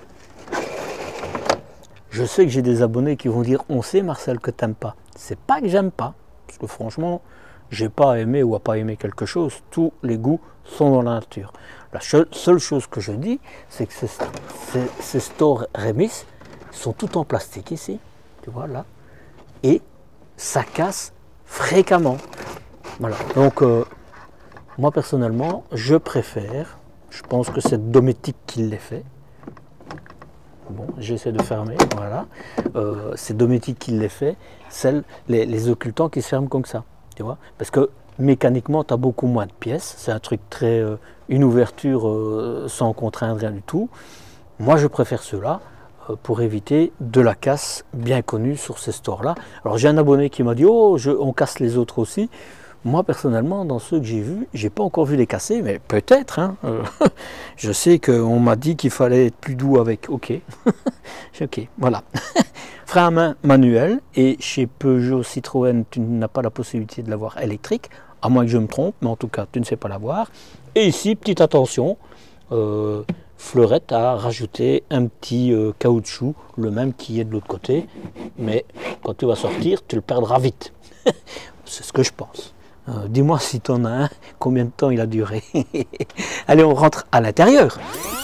je sais que j'ai des abonnés qui vont dire on sait Marcel que t'aimes pas. C'est pas que j'aime pas, parce que franchement, j'ai pas aimé ou à pas aimé quelque chose, tous les goûts sont dans la nature. La seule chose que je dis, c'est que ces stores Remis sont tout en plastique ici, tu vois là, et ça casse fréquemment. Voilà. Donc moi personnellement, je préfère, je pense que c'est Dometic qui les fait. Bon, j'essaie de fermer, voilà. C'est Dometic qui les fait, les occultants qui se ferment comme ça, tu vois. Parce que mécaniquement, tu as beaucoup moins de pièces. C'est un truc très... une ouverture sans contraindre, rien du tout. Moi, je préfère ceux-là pour éviter de la casse bien connue sur ces stores-là. Alors, j'ai un abonné qui m'a dit « Oh, on casse les autres aussi ». Moi personnellement, dans ceux que j'ai vus, j'ai pas encore vu les casser, mais peut-être. Hein, je sais qu'on m'a dit qu'il fallait être plus doux avec. Ok, ok, voilà. Frein à main manuel, et chez Peugeot, Citroën, tu n'as pas la possibilité de l'avoir électrique, à moins que je me trompe, mais en tout cas, tu ne sais pas l'avoir. Et ici, petite attention, Fleurette a rajouté un petit caoutchouc, le même qui est de l'autre côté, mais quand tu vas sortir, tu le perdras vite. C'est ce que je pense. Dis-moi si tu en as un, combien de temps il a duré. Allez, on rentre à l'intérieur.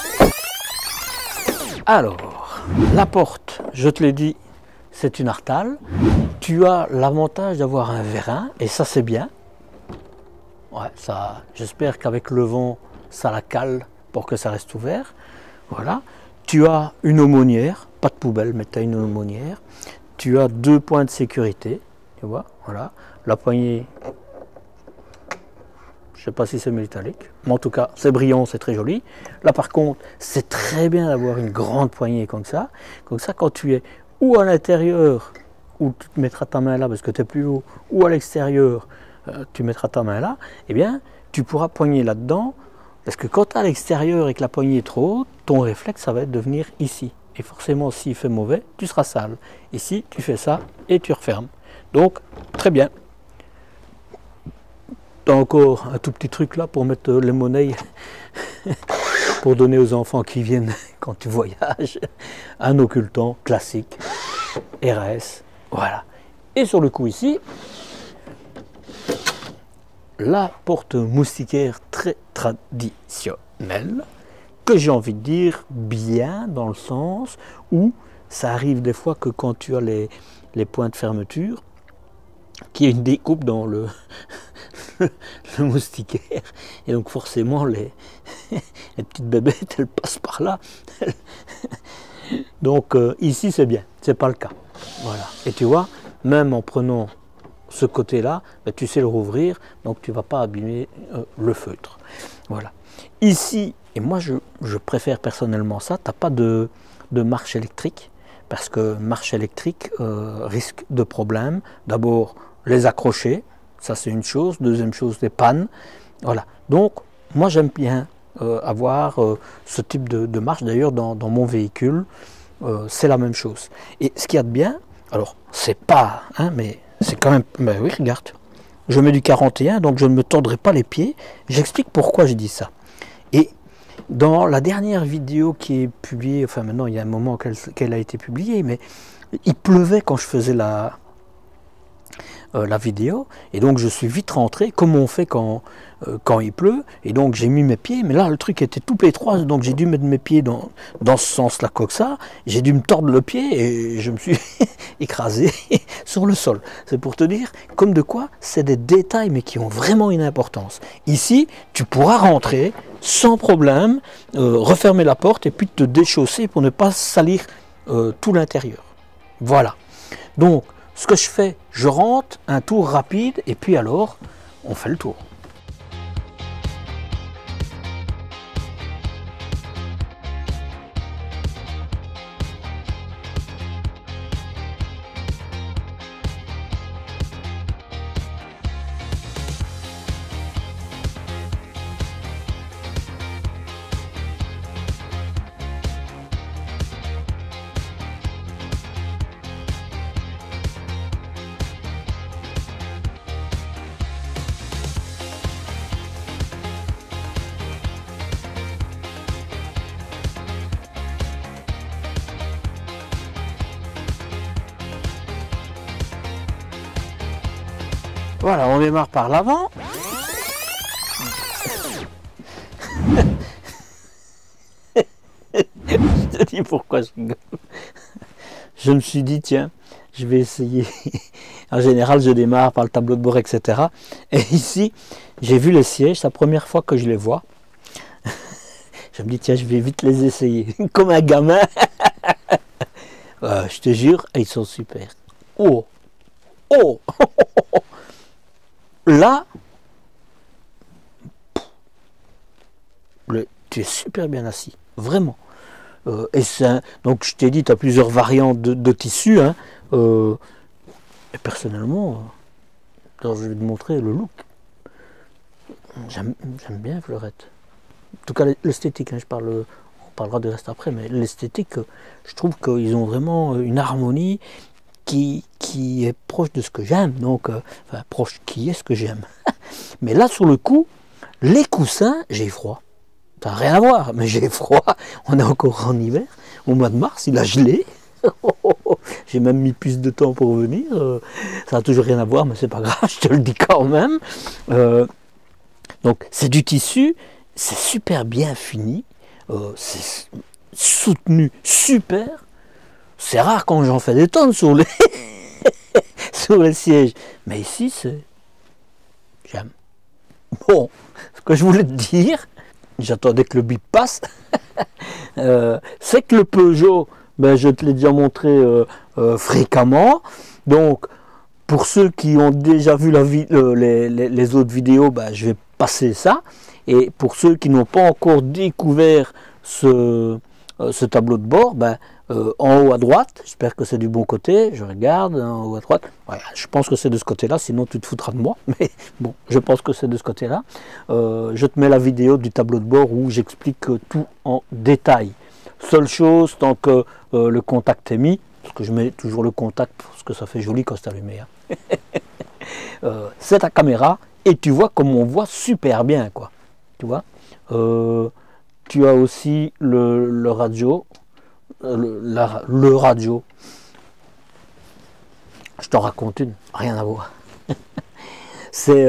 Alors, la porte, je te l'ai dit, c'est une Artal. Tu as l'avantage d'avoir un vérin, et ça c'est bien. Ouais, ça, j'espère qu'avec le vent, ça la cale pour que ça reste ouvert. Voilà. Tu as une aumônière, pas de poubelle, mais tu as une aumônière. Tu as 2 points de sécurité. Tu vois, voilà. La poignée, je ne sais pas si c'est métallique, mais en tout cas, c'est brillant, c'est très joli. Là, par contre, c'est très bien d'avoir une grande poignée comme ça. Comme ça, quand tu es ou à l'intérieur, où tu te mettras ta main là parce que tu es plus haut, ou à l'extérieur, tu mettras ta main là, eh bien, tu pourras poigner là-dedans. Parce que quand tu es à l'extérieur et que la poignée est trop haute, ton réflexe, ça va être de venir ici. Et forcément, s'il fait mauvais, tu seras sale. Ici, tu fais ça et tu refermes. Donc, très bien. Tu as encore un tout petit truc là pour mettre les monnaies, pour donner aux enfants qui viennent quand tu voyages. Un occultant classique, RAS, voilà. Et sur le coup ici, la porte moustiquaire très traditionnelle, que j'ai envie de dire bien dans le sens où ça arrive des fois que quand tu as les points de fermeture, qu'il y ait une découpe dans le moustiquaire, et donc forcément les petites bébêtes elles passent par là. Donc ici c'est bien, c'est pas le cas. Voilà. Et tu vois, même en prenant ce côté-là, ben, tu sais le rouvrir, donc tu ne vas pas abîmer le feutre. Voilà. Ici, et moi je préfère personnellement ça, tu n'as pas de marche électrique, parce que marche électrique risque de problème. D'abord, les accrocher, ça c'est une chose. Deuxième chose, des pannes. Voilà. Donc, moi j'aime bien avoir ce type de marche. D'ailleurs, dans mon véhicule, c'est la même chose. Et ce qu'il y a de bien, alors, c'est pas, hein, mais c'est quand même, ben oui, regarde, je mets du 41, donc je ne me tordrai pas les pieds. J'explique pourquoi je dis ça. Et dans la dernière vidéo qui est publiée, enfin maintenant il y a un moment qu'elle a été publiée, mais il pleuvait quand je faisais la vidéo, et donc je suis vite rentré, comme on fait quand il pleut, et donc j'ai mis mes pieds, mais là le truc était tout étroit, donc j'ai dû mettre mes pieds dans ce sens-là comme ça, j'ai dû me tordre le pied, et je me suis écrasé sur le sol. C'est pour te dire, comme de quoi, c'est des détails, mais qui ont vraiment une importance. Ici, tu pourras rentrer sans problème, refermer la porte, et puis te déchausser pour ne pas salir tout l'intérieur. Voilà. Donc, ce que je fais, je rentre, un tour rapide, et puis alors, on fait le tour. Voilà, on démarre par l'avant. Je te dis pourquoi je rigole. Je me suis dit, tiens, je vais essayer. En général, je démarre par le tableau de bord, etc. Et ici, j'ai vu les sièges, c'est la première fois que je les vois. Je me dis, tiens, je vais vite les essayer. Comme un gamin. Je te jure, ils sont super. Oh! Oh! Là, tu es super bien assis, vraiment. Donc je t'ai dit, tu as plusieurs variantes de tissus. Hein, et personnellement, je vais te montrer le look. J'aime bien Fleurette. En tout cas, l'esthétique, hein, on parlera du reste après, mais l'esthétique, je trouve qu'ils ont vraiment une harmonie qui est proche de ce que j'aime. Donc, enfin, proche qui est ce que j'aime. Mais là, sur le coup, les coussins, j'ai froid. Ça n'a rien à voir, mais j'ai froid. On est encore en hiver. Au mois de mars, il a gelé. J'ai même mis plus de temps pour venir. Ça n'a toujours rien à voir, mais c'est pas grave, je te le dis quand même. Donc, c'est du tissu, c'est super bien fini. C'est soutenu super. C'est rare quand j'en fais des tonnes sur les, sur les sièges. Mais ici, c'est... J'aime. Bon, ce que je voulais te dire, j'attendais que le bip passe, c'est que le Peugeot, ben, je te l'ai déjà montré fréquemment. Donc, pour ceux qui ont déjà vu les autres vidéos, ben, je vais passer ça. Et pour ceux qui n'ont pas encore découvert ce tableau de bord, ben, en haut à droite, j'espère que c'est du bon côté, je regarde en haut à droite, ouais, je pense que c'est de ce côté-là, sinon tu te foutras de moi, mais bon, je pense que c'est de ce côté-là. Je te mets la vidéo du tableau de bord où j'explique tout en détail. Seule chose, tant que le contact est mis, parce que je mets toujours le contact parce que ça fait joli quand c'est allumé, hein. C'est ta caméra et tu vois comme on voit super bien, quoi. Tu vois, tu as aussi le radio. Le radio, je t'en raconte une, rien à voir. C'est,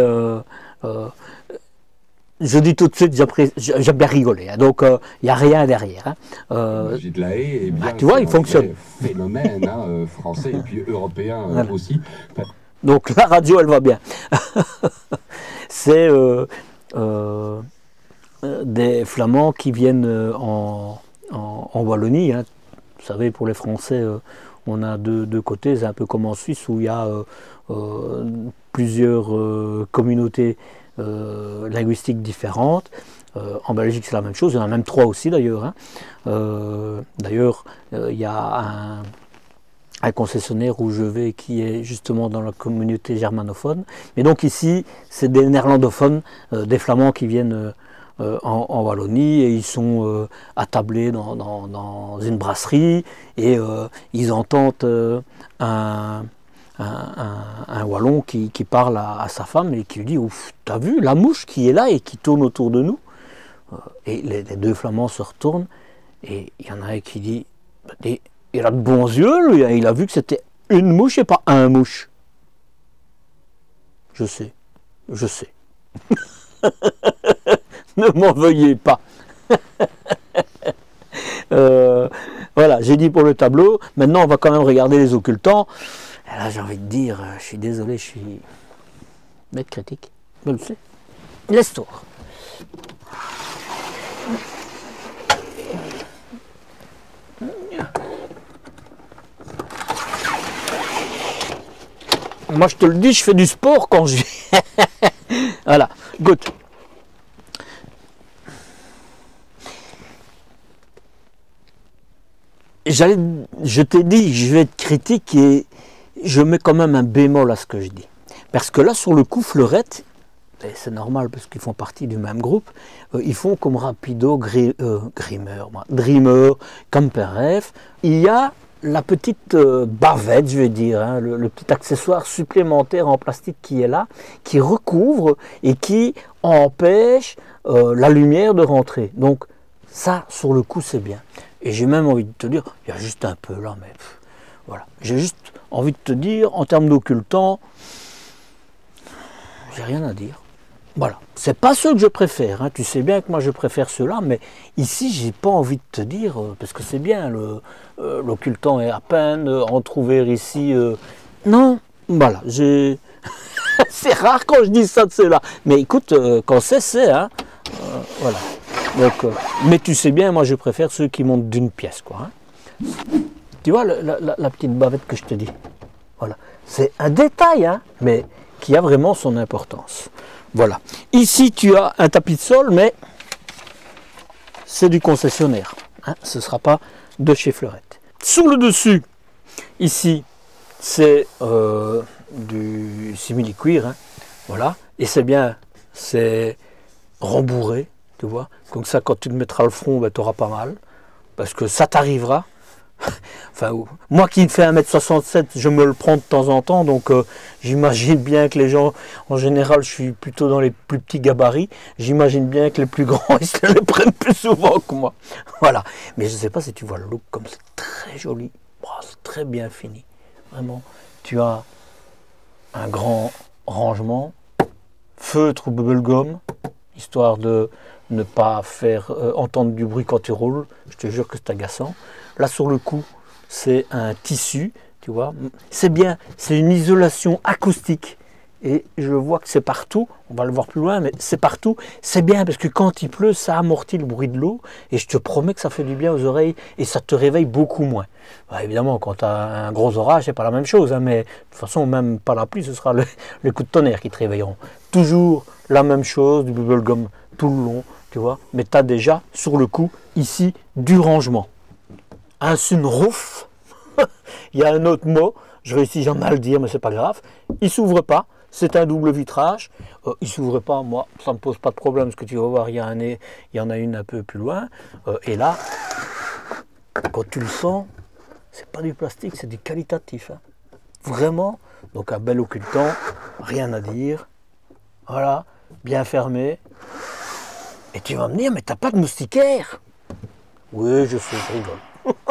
je dis tout de suite, j'ai bien rigolé, hein, donc il n'y a rien derrière. Hein. J'ai de la haie, et bien, tu vois, il fonctionne. Phénomène hein, français et puis européen voilà. Aussi. Donc la radio, elle va bien. C'est des Flamands qui viennent en Wallonie. Hein. Vous savez, pour les Français, on a deux côtés. C'est un peu comme en Suisse où il y a plusieurs communautés linguistiques différentes. En Belgique, c'est la même chose. Il y en a même 3 aussi d'ailleurs. Hein. D'ailleurs, il y a un concessionnaire où je vais qui est justement dans la communauté germanophone. Mais donc ici, c'est des néerlandophones, des Flamands qui viennent en Wallonie et ils sont attablés dans une brasserie et ils entendent un Wallon qui parle à sa femme et qui lui dit « Ouf, t'as vu la mouche qui est là et qui tourne autour de nous ?» Et les 2 Flamands se retournent et il y en a un qui dit « Il a de bons yeux, lui, il a vu que c'était une mouche et pas un mouche. » Je sais. Ne m'en veuillez pas. Voilà, j'ai dit pour le tableau. Maintenant, on va quand même regarder les occultants. Et là, j'ai envie de dire, je suis désolé, je suis maître critique. Je le sais. Laisse tour. Moi, je te le dis, je fais du sport quand je... Voilà, good. Je t'ai dit, je vais être critique et je mets quand même un bémol à ce que je dis. Parce que là, sur le coup, Fleurette, c'est normal parce qu'ils font partie du même groupe, ils font comme Rapido, Dreamer, Camper-F. Il y a la petite bavette, je vais dire, hein, le petit accessoire supplémentaire en plastique qui est là, qui recouvre et qui empêche la lumière de rentrer. Donc ça, sur le coup, c'est bien. Et j'ai même envie de te dire, il y a juste un peu là, mais voilà. J'ai juste envie de te dire, en termes d'occultant, j'ai rien à dire. Voilà. C'est pas ceux que je préfère, hein. Tu sais bien que moi je préfère ceux-là, mais ici j'ai pas envie de te dire, parce que c'est bien, l'occultant est à peine entrouvert ici. Non, voilà, j'ai... c'est rare quand je dis ça de ceux-là. Mais écoute, quand c'est, hein. Voilà. Donc, mais tu sais bien, moi je préfère ceux qui montent d'une pièce, quoi. Hein. Tu vois la petite bavette que je te dis. Voilà. C'est un détail, hein, mais qui a vraiment son importance. Voilà. Ici, tu as un tapis de sol, mais c'est du concessionnaire. Hein. Ce ne sera pas de chez Fleurette. Sur le dessus, ici, c'est du simili-cuir. Hein. Voilà. Et c'est bien, c'est rembourré, tu vois. Comme ça, quand tu te mettras le front, ben, tu auras pas mal. Parce que ça t'arrivera. Enfin, moi qui fais 1m67, je me le prends de temps en temps, donc j'imagine bien que les gens, en général, je suis plutôt dans les plus petits gabarits, j'imagine bien que les plus grands, ils se les prennent plus souvent que moi. Voilà. Mais je ne sais pas si tu vois le look, comme c'est très joli, oh, c'est très bien fini. Vraiment, tu as un grand rangement, feutre ou bubblegum, histoire de ne pas faire entendre du bruit quand tu roules. Je te jure que c'est agaçant. Là, sur le cou, c'est un tissu, tu vois. C'est bien, c'est une isolation acoustique. Et je vois que c'est partout. On va le voir plus loin, mais c'est partout. C'est bien parce que quand il pleut, ça amortit le bruit de l'eau. Et je te promets que ça fait du bien aux oreilles et ça te réveille beaucoup moins. Bah, évidemment, quand tu as un gros orage, c'est pas la même chose. Hein, mais de toute façon, même pas la pluie, ce sera les coups de tonnerre qui te réveilleront. Toujours la même chose, du bubblegum tout le long, tu vois. Mais tu as déjà, sur le cou, ici, du rangement. Un sunroof, il y a un autre mot, je réussis jamais à le dire, mais c'est pas grave. Il s'ouvre pas, c'est un double vitrage. Il s'ouvre pas, moi, ça me pose pas de problème, parce que tu vas voir, il y en a une un peu plus loin. Et là, quand tu le sens, c'est pas du plastique, c'est du qualitatif. Hein. Vraiment, donc un bel occultant, rien à dire. Voilà, bien fermé. Et tu vas me dire, mais t'as pas de moustiquaire? Oui, je sais, je rigole.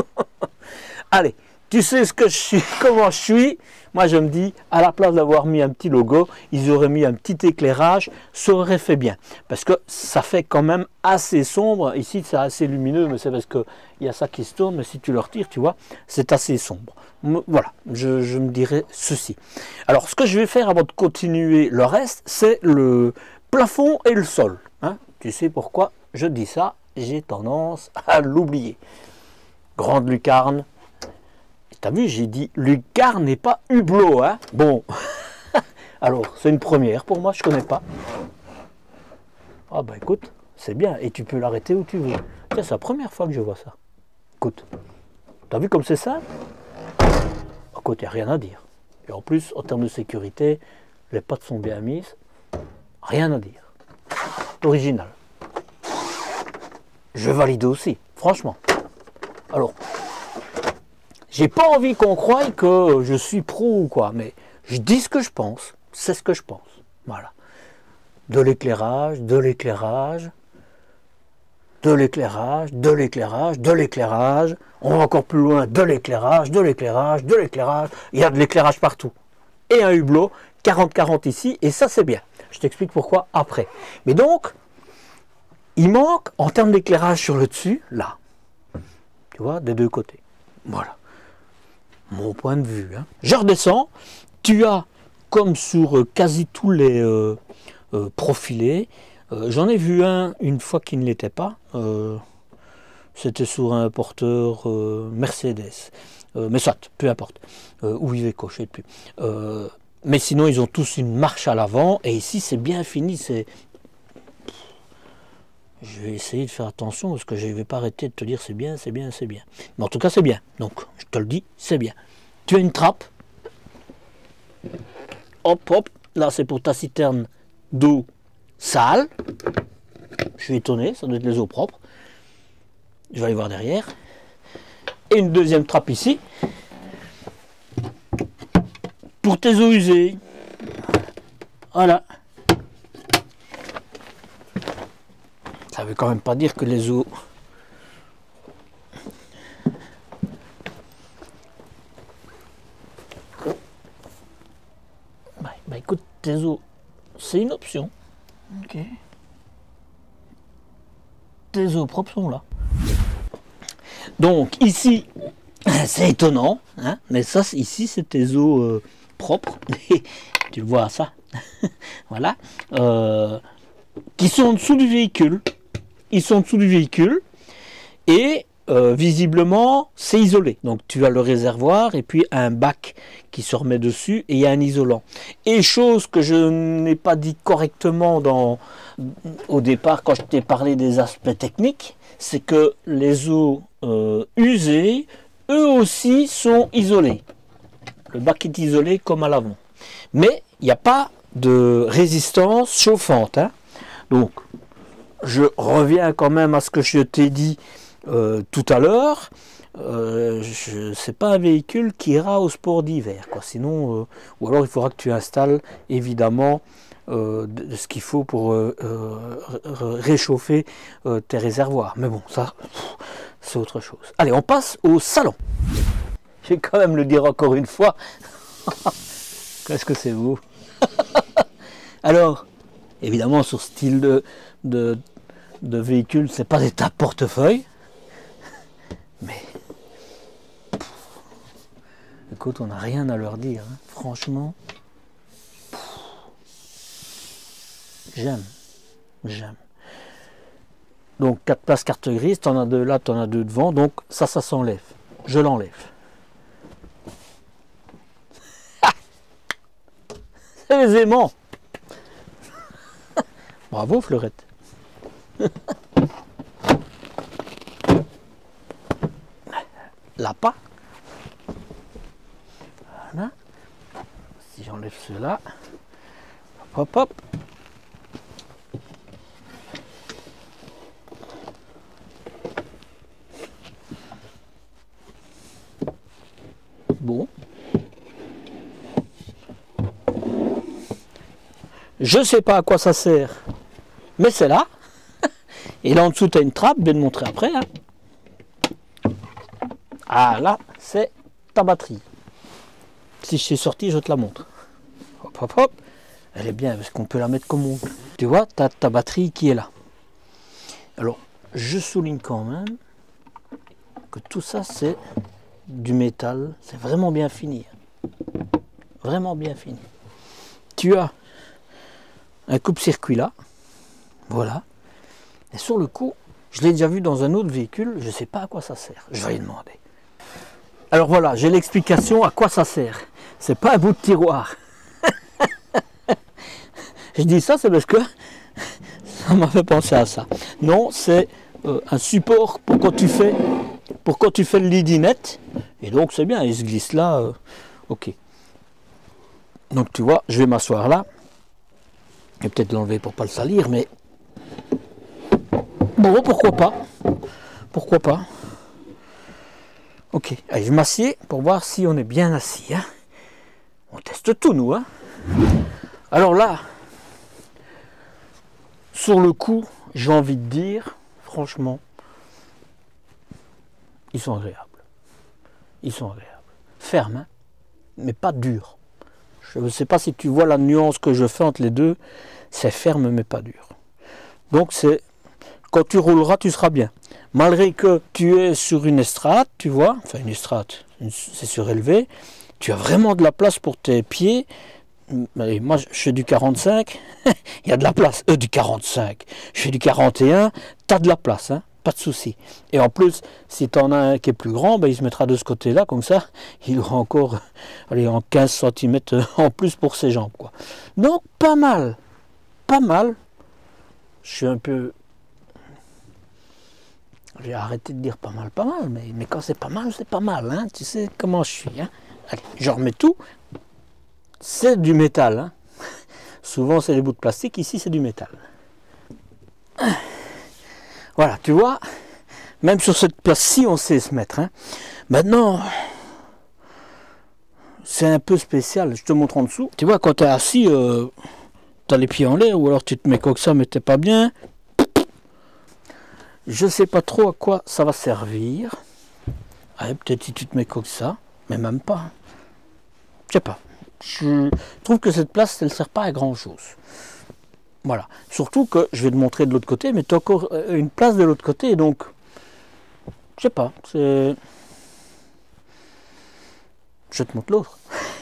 Allez, tu sais ce que je suis, comment je suis. Moi, je me dis, à la place d'avoir mis un petit logo, ils auraient mis un petit éclairage, ça aurait fait bien. Parce que ça fait quand même assez sombre. Ici, c'est assez lumineux, mais c'est parce qu'il y a ça qui se tourne. Mais si tu le retires, tu vois, c'est assez sombre. Voilà, je me dirais ceci. Alors, ce que je vais faire avant de continuer le reste, c'est le plafond et le sol. Hein. Tu sais pourquoi je dis ça? J'ai tendance à l'oublier. Grande lucarne. T'as vu, j'ai dit lucarne et pas hublot. Hein. Bon, alors c'est une première pour moi, je connais pas. Ah bah écoute, c'est bien. Et tu peux l'arrêter où tu veux. Tiens, c'est la première fois que je vois ça. Écoute, t'as vu comme c'est ça? Écoute, il n'y a rien à dire. Et en plus, en termes de sécurité, les pattes sont bien mises. Rien à dire. Original. Je valide aussi, franchement. Alors, j'ai pas envie qu'on croie que je suis pro ou quoi, mais je dis ce que je pense, c'est ce que je pense. Voilà. De l'éclairage, de l'éclairage, de l'éclairage, de l'éclairage, de l'éclairage. On va encore plus loin, de l'éclairage, de l'éclairage, de l'éclairage. Il y a de l'éclairage partout. Et un hublot, 40-40 ici, et ça c'est bien. Je t'explique pourquoi après. Mais donc, il manque en termes d'éclairage sur le dessus, là. Tu vois, des deux côtés. Voilà. Mon point de vue. Hein. Je redescends. Tu as, comme sur quasi tous les profilés, j'en ai vu un une fois qui ne l'était pas. C'était sur un porteur Mercedes. Mais soit, peu importe. Où il est coché depuis. Mais sinon, ils ont tous une marche à l'avant. Et ici, c'est bien fini. Je vais essayer de faire attention parce que je ne vais pas arrêter de te dire c'est bien, c'est bien, c'est bien. Mais en tout cas, c'est bien. Donc, je te le dis, c'est bien. Tu as une trappe. Hop, hop. Là, c'est pour ta citerne d'eau sale. Je suis étonné, ça doit être les eaux propres. Je vais aller voir derrière. Et une deuxième trappe ici. Pour tes eaux usées. Voilà. Ça ne veut quand même pas dire que les eaux... Bah écoute, tes eaux, c'est une option. Ok. Tes eaux propres sont là. Donc ici, c'est étonnant, hein, mais ça ici c'est tes eaux propres. Tu le vois ça. Voilà. Qui sont en dessous du véhicule. Ils sont en dessous du véhicule et visiblement c'est isolé. Donc tu as le réservoir et puis un bac qui se remet dessus et il y a un isolant. Et chose que je n'ai pas dit correctement au départ quand je t'ai parlé des aspects techniques, c'est que les eaux usées, eux aussi sont isolés. Le bac est isolé comme à l'avant. Mais il n'y a pas de résistance chauffante. Hein. Donc je reviens quand même à ce que je t'ai dit tout à l'heure. C'est pas un véhicule qui ira au sport d'hiver, quoi. Sinon, ou alors il faudra que tu installes évidemment de ce qu'il faut pour réchauffer tes réservoirs. Mais bon, ça, c'est autre chose. Allez, on passe au salon. Je vais quand même le dire encore une fois. Qu'est-ce que c'est beau. Alors, évidemment, sur ce style de véhicule, c'est pas des tas de portefeuille. Mais, écoute, on n'a rien à leur dire, hein. Franchement. J'aime. Donc 4 places carte grise, tu en as 2 là, tu en as 2 devant, donc ça s'enlève. Je l'enlève. C'est les aimants. Bravo Fleurette. L'appât. Voilà. Si j'enlève cela, hop hop. Bon. Je sais pas à quoi ça sert, mais c'est là. Et là en dessous, tu as une trappe, je vais te montrer après. Hein. Ah là, c'est ta batterie. Si je suis sorti, je te la montre. Hop, hop, hop. Elle est bien, parce qu'on peut la mettre comme on veut. Tu vois, tu as ta batterie qui est là. Alors, je souligne quand même que tout ça, c'est du métal. C'est vraiment bien fini. Vraiment bien fini. Tu as un coupe-circuit là. Voilà. Et sur le coup, je l'ai déjà vu dans un autre véhicule. Je ne sais pas à quoi ça sert. Je vais lui demander. Alors voilà, j'ai l'explication à quoi ça sert. C'est pas un bout de tiroir. Je dis ça, c'est parce que ça m'a fait penser à ça. Non, c'est un support pour quand tu fais le lidinette. Et donc c'est bien, il se glisse là. Ok. Donc tu vois, je vais m'asseoir là. Je vais peut-être l'enlever pour pas le salir, mais bon, pourquoi pas. Pourquoi pas. Ok, allez, je m'assieds pour voir si on est bien assis. Hein. On teste tout, nous. Hein. Alors là, sur le coup, j'ai envie de dire, franchement, ils sont agréables. Ils sont agréables. Fermes, hein, mais pas durs. Je ne sais pas si tu vois la nuance que je fais entre les deux. C'est ferme, mais pas dur. Donc, c'est quand tu rouleras, tu seras bien. Malgré que tu es sur une estrade, tu vois, enfin une estrade, c'est surélevé, tu as vraiment de la place pour tes pieds. Allez, moi, je fais du 45, il y a de la place. Du 45, je fais du 41, tu as de la place, hein, pas de souci. Et en plus, si tu en as un qui est plus grand, ben, il se mettra de ce côté-là, comme ça, il aura encore allez, en 15 cm en plus pour ses jambes, quoi. Donc, pas mal, pas mal. Je suis un peu... J'ai arrêté de dire pas mal, mais quand c'est pas mal, hein, tu sais comment je suis. Hein. Allez, je remets tout. C'est du métal. Hein. Souvent, c'est des bouts de plastique. Ici, c'est du métal. Voilà, tu vois, même sur cette place-ci, on sait se mettre. Hein. Maintenant, c'est un peu spécial. Je te montre en dessous. Tu vois, quand tu es assis, tu as les pieds en l'air, ou alors tu te mets comme ça, mais t'es pas bien. Je ne sais pas trop à quoi ça va servir. Allez, peut-être si tu te mets comme ça, mais même pas. Je sais pas. Je trouve que cette place, elle ne sert pas à grand chose. Voilà. Surtout que je vais te montrer de l'autre côté, mais tu as encore une place de l'autre côté, donc je sais pas. Je te montre l'autre.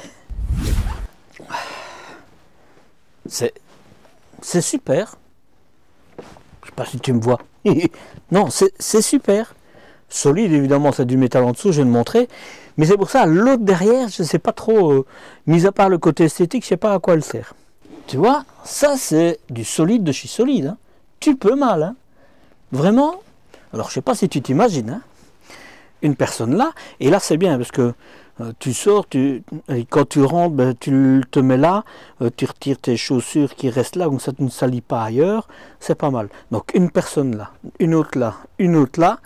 C'est super. Je sais pas si tu me vois. Non, c'est super. Solide, évidemment, c'est du métal en dessous, je vais te montrer. Mais c'est pour ça, l'autre derrière, je ne sais pas trop, mis à part le côté esthétique, je ne sais pas à quoi elle sert. Tu vois, ça c'est du solide de chez solide. Hein. Tu peux mal. Hein. Vraiment. Alors, je ne sais pas si tu t'imagines. Hein. Une personne là, et là c'est bien, parce que Tu sors, et quand tu rentres, ben, tu te mets là, tu retires tes chaussures qui restent là, donc ça ne salit pas ailleurs, c'est pas mal. Donc une personne là, une autre là, une autre là.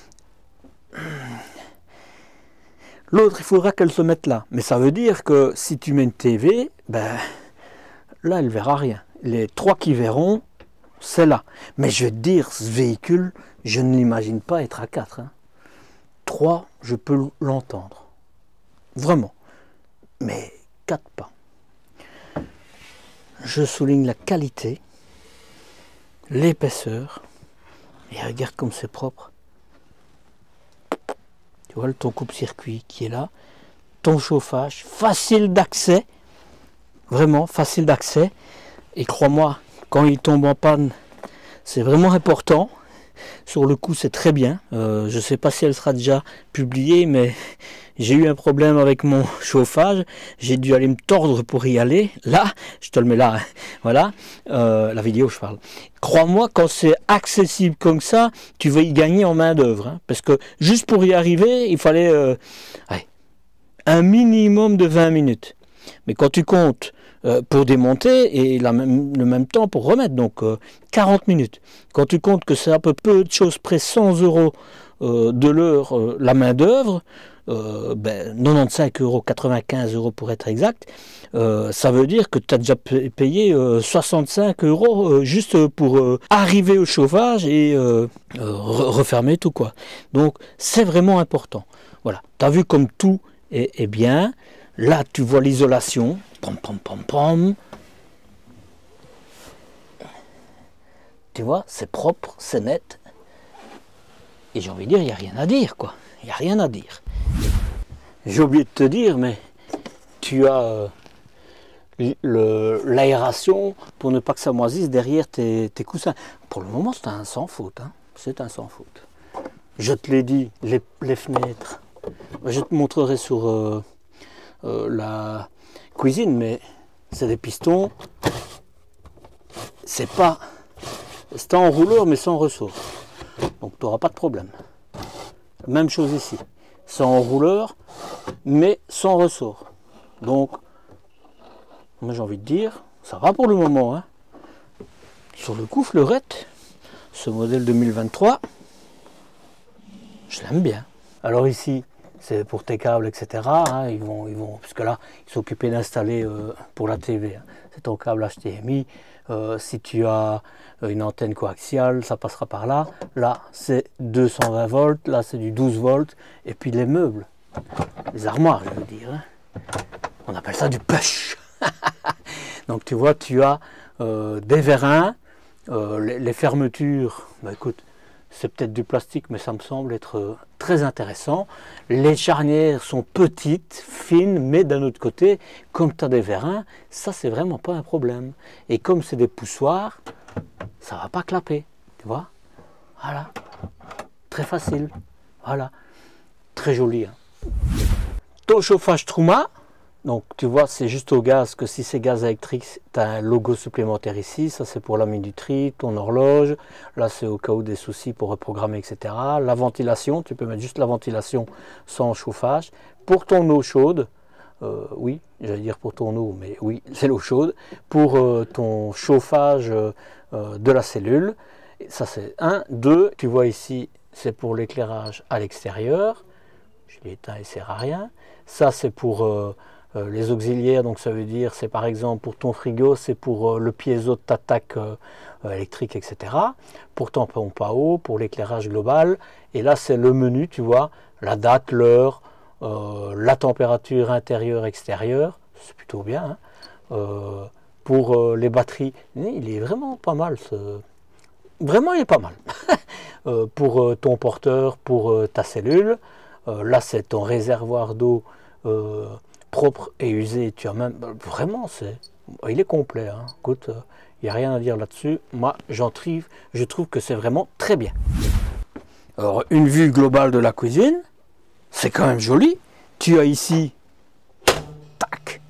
L'autre, il faudra qu'elle se mette là. Mais ça veut dire que si tu mets une TV, ben, là, elle ne verra rien. Les 3 qui verront, c'est là. Mais je vais te dire, ce véhicule, je ne l'imagine pas être à 4. 3, je peux l'entendre. Vraiment. Mais 4 pas. Je souligne la qualité, l'épaisseur. Et regarde comme c'est propre. Tu vois ton coupe-circuit qui est là. Ton chauffage, facile d'accès. Vraiment facile d'accès. Et crois-moi, quand il tombe en panne, c'est vraiment important. Sur le coup, c'est très bien. Je ne sais pas si elle sera déjà publiée, mais j'ai eu un problème avec mon chauffage. J'ai dû aller me tordre pour y aller. Là, je te le mets là. Hein. Voilà, la vidéo, je parle. Crois-moi, quand c'est accessible comme ça, tu vas y gagner en main d'œuvre. Hein, parce que juste pour y arriver, il fallait un minimum de 20 minutes. Mais quand tu comptes pour démonter et le même temps pour remettre, donc 40 minutes. Quand tu comptes que c'est à peu de choses près 100 € de l'heure la main d'œuvre, 95 €, 95 € pour être exact, ça veut dire que tu as déjà payé 65 € juste pour arriver au chauffage et refermer tout quoi. Donc c'est vraiment important. Voilà, tu as vu comme tout est bien. Là tu vois l'isolation. Pom, pom, pom, pom. Tu vois, c'est propre, c'est net. Et j'ai envie de dire, il n'y a rien à dire, quoi. Il n'y a rien à dire. J'ai oublié de te dire, mais tu as l'aération pour ne pas que ça moisisse derrière tes coussins. Pour le moment, c'est un sans faute. Hein. C'est un sans faute. Je te l'ai dit, les fenêtres. Je te montrerai sur la cuisine, mais c'est des pistons. C'est en rouleur, mais sans ressort. Donc tu n'auras pas de problème. Même chose ici. C'est en rouleur, mais sans ressort. Donc, moi j'ai envie de dire, ça va pour le moment. Hein. Sur le coup, Fleurette, ce modèle 2023, je l'aime bien. Alors ici, c'est pour tes câbles, etc. Hein, ils vont, puisque là, ils sont occupés d'installer pour la TV. Hein. C'est ton câble HDMI. Si tu as une antenne coaxiale, ça passera par là. Là, c'est 220 volts. Là, c'est du 12 volts. Et puis les meubles, les armoires, je veux dire. Hein. On appelle ça du push. Donc tu vois, tu as des vérins, les fermetures. Bah, écoute, c'est peut-être du plastique, mais ça me semble être très intéressant. Les charnières sont petites, fines, mais d'un autre côté, comme tu as des vérins, ça c'est vraiment pas un problème. Et comme c'est des poussoirs, ça va pas clapper, tu vois. Voilà, très facile. Voilà, très joli. Hein. Ton chauffage Truma. Donc tu vois, c'est juste au gaz, que si c'est gaz électrique, tu as un logo supplémentaire ici, ça c'est pour la minuterie, ton horloge, là c'est au cas où des soucis pour reprogrammer, etc. La ventilation, tu peux mettre juste la ventilation sans chauffage. Pour ton eau chaude, oui, j'allais dire pour ton eau, mais oui, c'est l'eau chaude. Pour ton chauffage de la cellule, ça c'est 1, 2, tu vois ici, c'est pour l'éclairage à l'extérieur, je l'ai éteint, il ne sert à rien. Ça c'est pour... les auxiliaires, donc ça veut dire, c'est par exemple pour ton frigo, c'est pour le piezo de ta taque électrique, etc. Pour ton pompe à eau, pour l'éclairage global. Et là, c'est le menu, tu vois, la date, l'heure, la température intérieure, extérieure. C'est plutôt bien. Hein. Pour les batteries, il est vraiment pas mal. Vraiment, il est pas mal. Pour ton porteur, pour ta cellule. Là, c'est ton réservoir d'eau propre et usé. Tu as même vraiment, il est complet. Hein. Écoute, il n'y a rien à dire là-dessus. Moi, je trouve que c'est vraiment très bien. Alors, une vue globale de la cuisine, c'est quand même joli. Tu as ici, tac.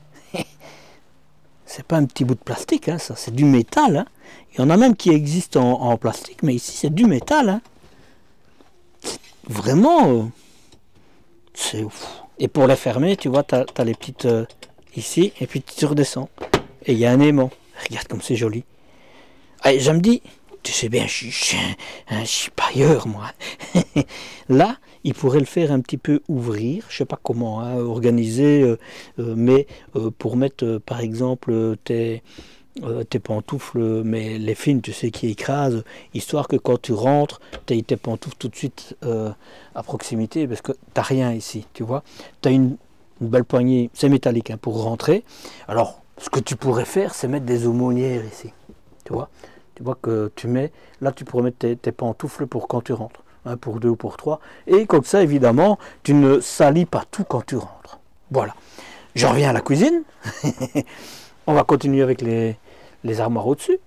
C'est pas un petit bout de plastique, hein, ça, c'est du métal. Hein. Il y en a même qui existent en plastique, mais ici c'est du métal. Hein. Vraiment, c'est Et pour les fermer, tu vois, tu as les petites ici, et puis tu redescends. Et il y a un aimant. Regarde comme c'est joli. Allez, je me dis, tu sais bien, je suis pailleur, moi. Là, il pourrait le faire un petit peu ouvrir, je sais pas comment, hein, organiser, mais pour mettre, par exemple, tes pantoufles, mais les fines, tu sais, qui écrasent, histoire que quand tu rentres, tu aies tes pantoufles tout de suite à proximité, parce que tu n'as rien ici, tu vois. Tu as une belle poignée, c'est métallique, hein, pour rentrer. Alors, ce que tu pourrais faire, c'est mettre des aumônières ici, tu vois. Tu vois que tu mets, là tu pourrais mettre tes pantoufles pour quand tu rentres, hein, pour 2 ou pour 3. Et comme ça, évidemment, tu ne salis pas tout quand tu rentres. Voilà. Je reviens à la cuisine. On va continuer avec les armoires au-dessus.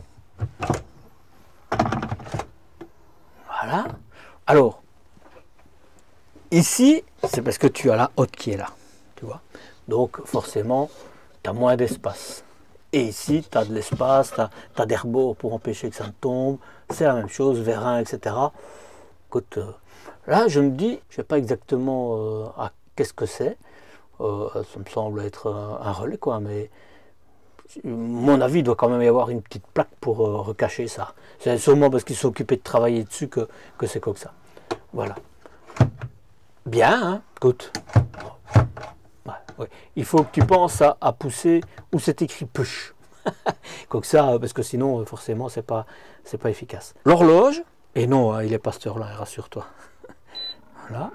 Voilà. Alors, ici, c'est parce que tu as la hotte qui est là, tu vois. Donc, forcément, tu as moins d'espace. Et ici, tu as de l'espace, tu as des rebords pour empêcher que ça ne tombe. C'est la même chose, vérin, etc. Écoute, là, je me dis, je ne sais pas exactement qu'est-ce que c'est. Ça me semble être un relais, quoi, mais mon avis, il doit quand même y avoir une petite plaque pour recacher ça. C'est sûrement parce qu'ils sont occupés de travailler dessus que c'est comme ça. Voilà. Bien, hein, écoute. Ouais. Il faut que tu penses à pousser où c'est écrit push. Comme ça, parce que sinon, forcément, c'est pas efficace. L'horloge, et non, hein, il est pas cette heure-là, rassure-toi. Voilà.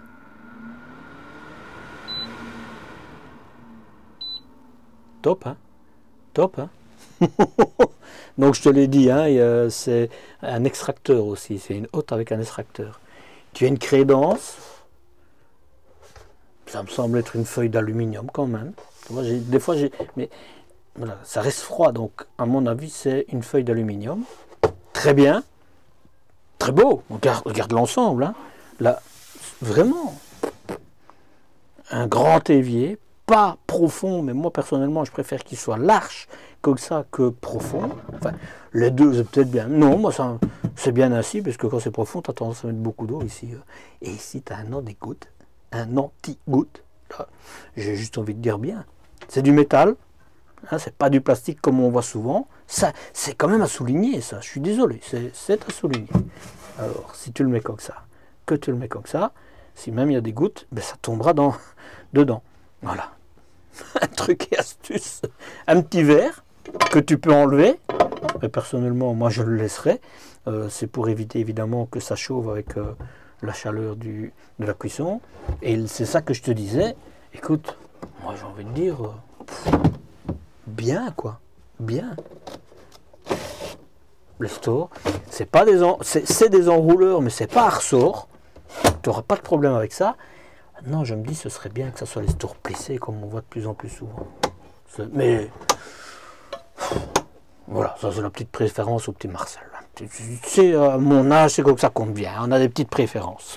Top, hein. Top, hein. Donc, je te l'ai dit, hein, c'est un extracteur aussi. C'est une hotte avec un extracteur. Tu as une crédence. Ça me semble être une feuille d'aluminium quand même. Moi, des fois, mais voilà, ça reste froid, donc à mon avis, c'est une feuille d'aluminium. Très bien, très beau. Regarde l'ensemble. Hein. Là, vraiment, un grand évier, pas profond, mais moi personnellement, je préfère qu'il soit large comme ça que profond. Enfin, les deux, c'est peut-être bien. Non, moi, c'est bien ainsi, parce que quand c'est profond, tu as tendance à mettre beaucoup d'eau ici. Et ici, tu as un anti-goutte. Un anti-goutte. J'ai juste envie de dire bien. C'est du métal. Hein, c'est pas du plastique comme on voit souvent. Ça, c'est quand même à souligner, ça. Je suis désolé. C'est à souligner. Alors, si tu le mets comme ça, que tu le mets comme ça, si même il y a des gouttes, ben, ça tombera dedans. Voilà. Un truc et astuce. Un petit verre que tu peux enlever. Mais personnellement, moi, je le laisserai. C'est pour éviter, évidemment, que ça chauffe avec la chaleur de la cuisson. Et c'est ça que je te disais. Écoute, moi, j'ai envie de dire... bien, quoi. Bien. Le store, c'est pas c'est des enrouleurs, mais c'est pas à ressort. Tu n'auras pas de problème avec ça. Non, je me dis, ce serait bien que ça soit les stores plissés, comme on voit de plus en plus souvent. Mais voilà, ça c'est la petite préférence au petit Marcel. Tu sais, à mon âge, c'est comme ça qu'on devient. On a des petites préférences.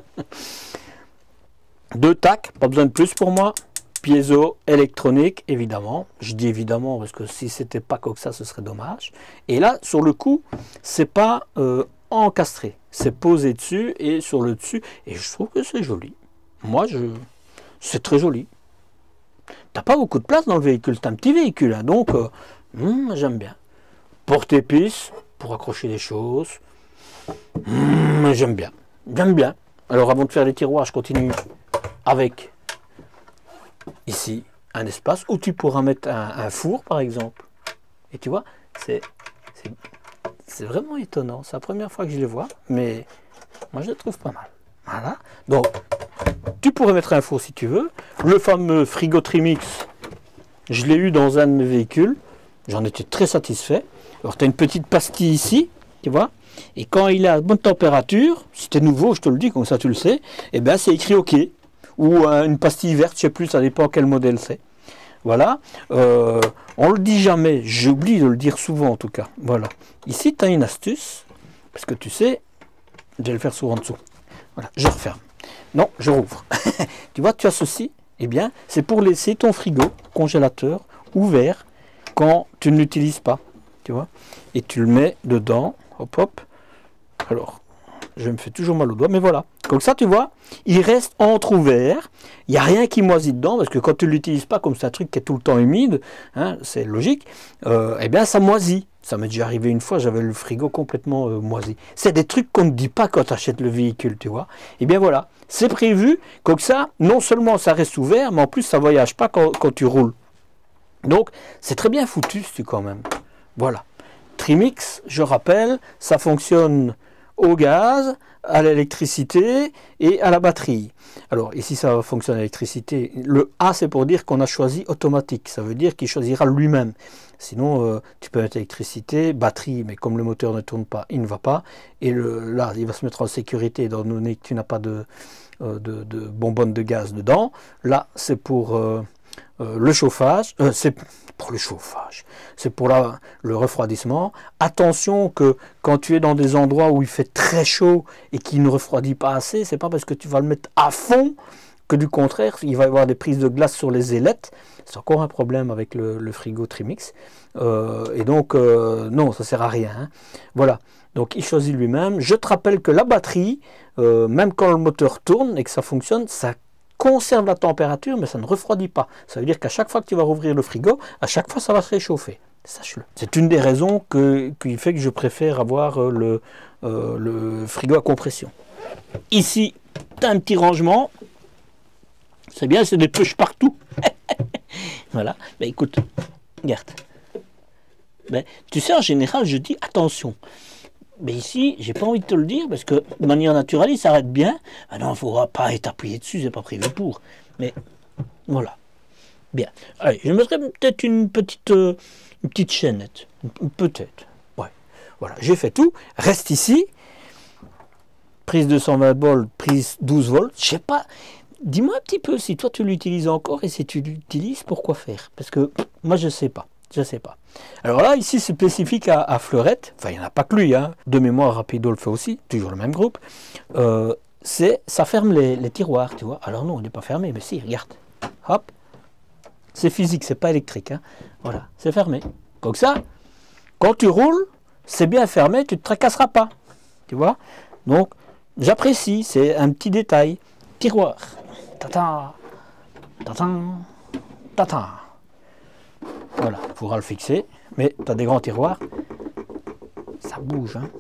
2 tacs, pas besoin de plus pour moi. Piezo électronique, évidemment. Je dis évidemment parce que si c'était pas comme ça, ce serait dommage. Et là, sur le coup, c'est pas encastré. C'est posé dessus et sur le dessus. Et je trouve que c'est joli. Moi, c'est très joli. T'as pas beaucoup de place dans le véhicule. C'est un petit véhicule, hein, donc j'aime bien. Porte-épices pour accrocher des choses. J'aime bien. J'aime bien. Alors, avant de faire les tiroirs, je continue avec ici un espace où tu pourras mettre un four, par exemple. Et tu vois, c'est vraiment étonnant. C'est la première fois que je le vois, mais moi, je le trouve pas mal. Voilà. Donc, tu pourrais mettre un four si tu veux. Le fameux frigo Trimix, je l'ai eu dans un de mes véhicules. J'en étais très satisfait. Alors, tu as une petite pastille ici, tu vois. Et quand il est à bonne température, si tu es nouveau, je te le dis, comme ça tu le sais, et bien c'est écrit OK. Ou une pastille verte, je ne sais plus, ça dépend quel modèle c'est. Voilà. On le dit jamais, j'oublie de le dire souvent en tout cas. Voilà. Ici, tu as une astuce, parce que tu sais, je vais le faire souvent en dessous. Voilà, je referme. Non, je rouvre. Tu vois, tu as ceci, eh bien, c'est pour laisser ton frigo, congélateur, ouvert quand tu ne l'utilises pas. Tu vois, et tu le mets dedans, hop hop. Alors, je me fais toujours mal au doigt, mais voilà, Comme ça, tu vois, il reste entrouvert. Il n'y a rien qui moisit dedans, parce que quand tu ne l'utilises pas comme c'est un truc qui est tout le temps humide, hein, c'est logique, eh bien ça moisit. Ça m'est déjà arrivé une fois, j'avais le frigo complètement moisi. C'est des trucs qu'on ne dit pas quand tu achètes le véhicule, tu vois. Eh bien voilà, c'est prévu, comme ça, non seulement ça reste ouvert, mais en plus ça ne voyage pas quand tu roules. Donc, c'est très bien foutu, quand même. Voilà. Trimix, je rappelle, ça fonctionne au gaz, à l'électricité et à la batterie. Alors ici ça fonctionne à l'électricité. Le A c'est pour dire qu'on a choisi automatique. Ça veut dire qu'il choisira lui-même. Sinon tu peux mettre électricité, batterie, mais comme le moteur ne tourne pas, il ne va pas. Et là il va se mettre en sécurité étant donné que tu n'as pas de bonbonne de gaz dedans. Là c'est pour le chauffage, c'est pour le chauffage, c'est pour le refroidissement. Attention que quand tu es dans des endroits où il fait très chaud et qu'il ne refroidit pas assez, c'est pas parce que tu vas le mettre à fond que du contraire, il va y avoir des prises de glace sur les ailettes. C'est encore un problème avec le frigo Trimix. Et donc, non, ça sert à rien. Hein. Voilà. Donc, il choisit lui-même. Je te rappelle que la batterie, même quand le moteur tourne et que ça fonctionne, ça conserve la température, mais ça ne refroidit pas. Ça veut dire qu'à chaque fois que tu vas rouvrir le frigo, à chaque fois, ça va se réchauffer. Sache-le. C'est une des raisons qui fait que je préfère avoir le frigo à compression. Ici, tu as un petit rangement. C'est bien, c'est des push partout. Voilà. Ben, écoute, regarde. Ben, tu sais, en général, je dis attention. Mais ici, j'ai pas envie de te le dire parce que de manière naturelle, il s'arrête bien. Ah non, il ne faudra pas être appuyé dessus, c'est pas prévu pour. Mais voilà. Bien. Allez, je mettrai peut-être une petite chaînette. Peut-être. Ouais. Voilà, j'ai fait tout. Reste ici. Prise 220 volts, prise 12 volts. Je sais pas. Dis-moi un petit peu si toi tu l'utilises encore et si tu l'utilises, pourquoi faire? Parce que moi, je sais pas. Je ne sais pas. Alors là, ici, c'est spécifique à Fleurette. Enfin, il n'y en a pas que lui. Hein. De mémoire, Rapido le fait aussi. Toujours le même groupe. Ça ferme les tiroirs, tu vois. Alors non, il n'est pas fermé. Mais si, regarde. Hop. C'est physique, c'est pas électrique. Hein. Voilà, c'est fermé. Comme ça, quand tu roules, c'est bien fermé, tu ne te tracasseras pas. Tu vois. Donc, j'apprécie. C'est un petit détail. Tiroir. Tata. Tata. Tata. Voilà, il faudra le fixer, mais tu as des grands tiroirs, ça bouge, hein.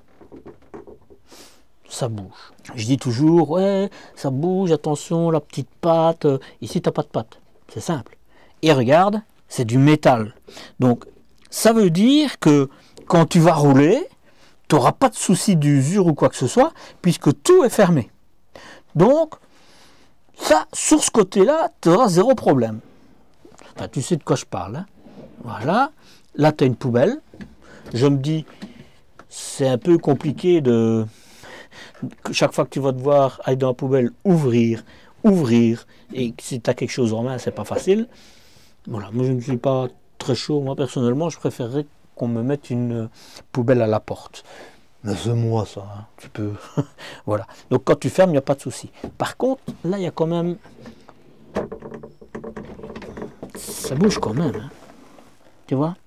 Ça bouge. Je dis toujours, ouais, ça bouge, attention, la petite patte. Ici, tu n'as pas de patte, c'est simple. Et regarde, c'est du métal. Donc, ça veut dire que quand tu vas rouler, tu n'auras pas de souci d'usure ou quoi que ce soit, puisque tout est fermé. Donc, ça, sur ce côté-là, tu auras zéro problème. Enfin, tu sais de quoi je parle. Hein. Voilà. Là, tu as une poubelle. Je me dis, c'est un peu compliqué de... Chaque fois que tu vas devoir aller dans la poubelle, ouvrir. Et si tu as quelque chose en main, c'est pas facile. Voilà. Moi, je ne suis pas très chaud. Moi, personnellement, je préférerais qu'on me mette une poubelle à la porte. Mais c'est moi, ça. Hein. Tu peux... voilà. Donc, quand tu fermes, il n'y a pas de souci. Par contre, là, il y a quand même... Ça bouge quand même, hein. Tu vois?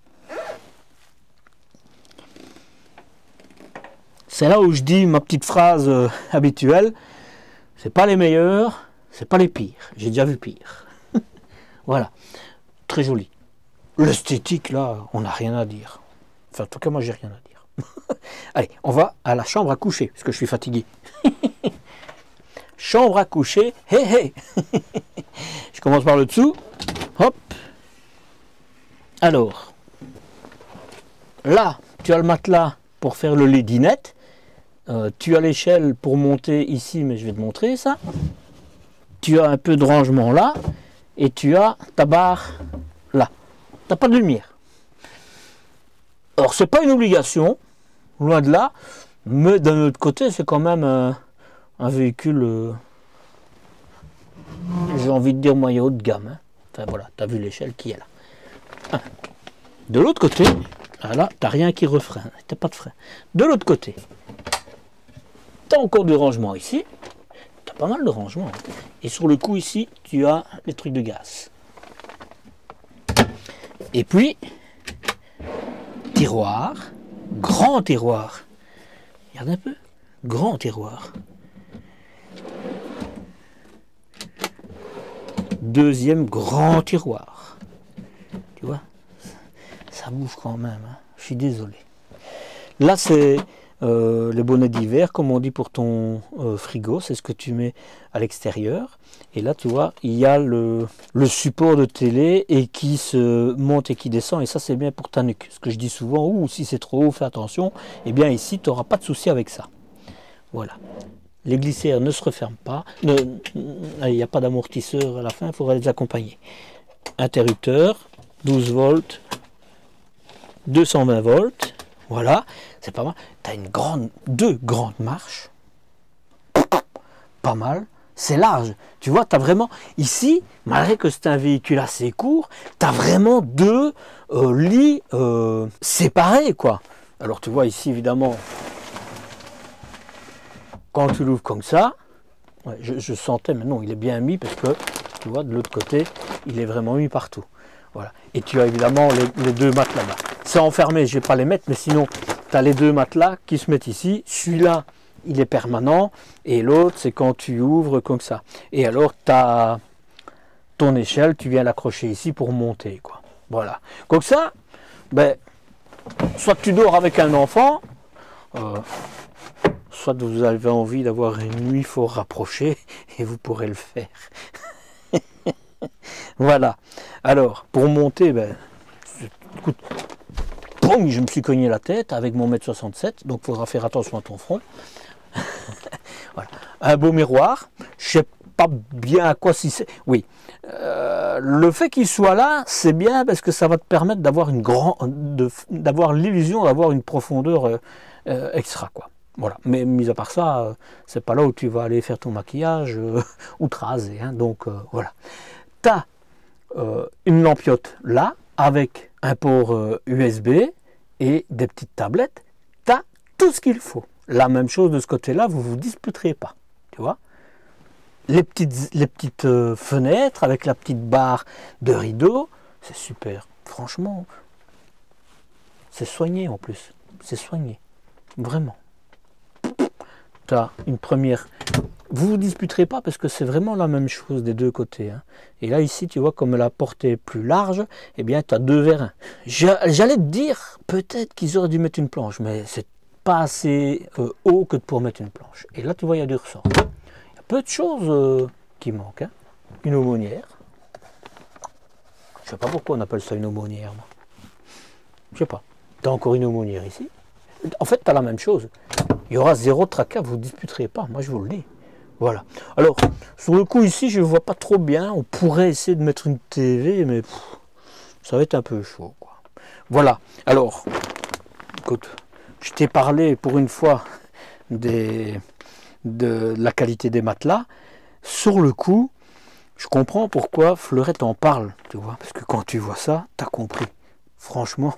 C'est là où je dis ma petite phrase habituelle. C'est pas les meilleurs, c'est pas les pires. J'ai déjà vu pire. Voilà. Très joli. L'esthétique, là, on n'a rien à dire. Enfin, en tout cas, moi, j'ai rien à dire. Allez, on va à la chambre à coucher, parce que je suis fatigué. Chambre à coucher, hé hé. Je commence par le dessous. Hop. Alors, là, tu as le matelas pour faire le lit dinette. Tu as l'échelle pour monter ici, mais je vais te montrer ça. Tu as un peu de rangement là. Et tu as ta barre là. Tu n'as pas de lumière. Alors, c'est pas une obligation, loin de là. Mais d'un autre côté, c'est quand même un véhicule, j'ai envie de dire moyen haut de gamme. Hein. Enfin voilà, tu as vu l'échelle qui est là. Ah. De l'autre côté, là, tu n'as rien qui refreine, tu n'as pas de frein. De l'autre côté, tu as encore du rangement ici. Tu as pas mal de rangement. Et sur le coup ici, tu as les trucs de gaz. Et puis, tiroir, grand tiroir. Regarde un peu, grand tiroir. deuxième grand tiroir. Tu vois, ça bouge quand même, hein. Je suis désolé. Là, c'est les bonnets d'hiver, comme on dit pour ton frigo, c'est ce que tu mets à l'extérieur. Et là, tu vois, il y a le support de télé et qui se monte et qui descend. Et ça, c'est bien pour ta nuque. Ce que je dis souvent, ou si c'est trop haut, fais attention. Eh bien, ici, tu n'auras pas de souci avec ça. Voilà. Les glissières ne se referment pas. Il n'y a pas d'amortisseur à la fin, il faudra les accompagner. Interrupteur, 12 volts, 220 volts. Voilà, c'est pas mal. Tu as deux grandes marches. Pas mal. C'est large. Tu vois, tu as vraiment... Ici, malgré que c'est un véhicule assez court, tu as vraiment deux lits séparés, quoi. Alors, tu vois, ici, évidemment, quand tu l'ouvres comme ça, ouais, je sentais, mais non, il est bien mis parce que, tu vois, de l'autre côté, il est vraiment mis partout. Voilà. Et tu as évidemment les deux matelas là-bas. C'est enfermé, je ne vais pas les mettre, mais sinon, tu as les deux matelas qui se mettent ici. Celui-là, il est permanent, et l'autre, c'est quand tu ouvres comme ça. Et alors, tu as ton échelle, tu viens l'accrocher ici pour monter, quoi. Voilà. Comme ça, ben, soit tu dors avec un enfant, soit vous avez envie d'avoir une nuit fort rapprochée, et vous pourrez le faire. Voilà. Alors, pour monter, ben, écoute, boum, je me suis cogné la tête avec mon 1,67 m, donc il faudra faire attention à ton front. Voilà. Un beau miroir, je sais pas bien à quoi si c'est. Oui, le fait qu'il soit là, c'est bien parce que ça va te permettre d'avoir d'avoir l'illusion d'avoir une profondeur extra, quoi. Voilà. Mais mis à part ça, c'est pas là où tu vas aller faire ton maquillage ou te raser, hein. Donc voilà. Tu as une lampiote là avec un port USB et des petites tablettes. Tu as tout ce qu'il faut. La même chose de ce côté-là, vous ne vous disputerez pas. Tu vois, les petites fenêtres avec la petite barre de rideau, c'est super. Franchement, c'est soigné en plus. C'est soigné. Vraiment. Tu as une première... Vous ne vous disputerez pas parce que c'est vraiment la même chose des deux côtés, hein. Et là, ici, tu vois, comme la portée est plus large, eh bien, tu as 2 vers 1. J'allais te dire, peut-être qu'ils auraient dû mettre une planche, mais c'est pas assez haut que pour mettre une planche. Et là, tu vois, il y a du ressort. Il y a peu de choses qui manquent, hein. Une aumônière. Je sais pas pourquoi on appelle ça une aumônière, moi. Je sais pas. Tu as encore une aumônière ici. En fait, tu as la même chose. Il y aura 0 tracas, vous ne disputerez pas, moi je vous le dis. Voilà. Alors, sur le coup ici, je ne vois pas trop bien. On pourrait essayer de mettre une TV, mais ça va être un peu chaud, quoi. Voilà. Alors, écoute, je t'ai parlé pour une fois de la qualité des matelas. Sur le coup, je comprends pourquoi Fleurette en parle, tu vois. Parce que quand tu vois ça, tu as compris. Franchement,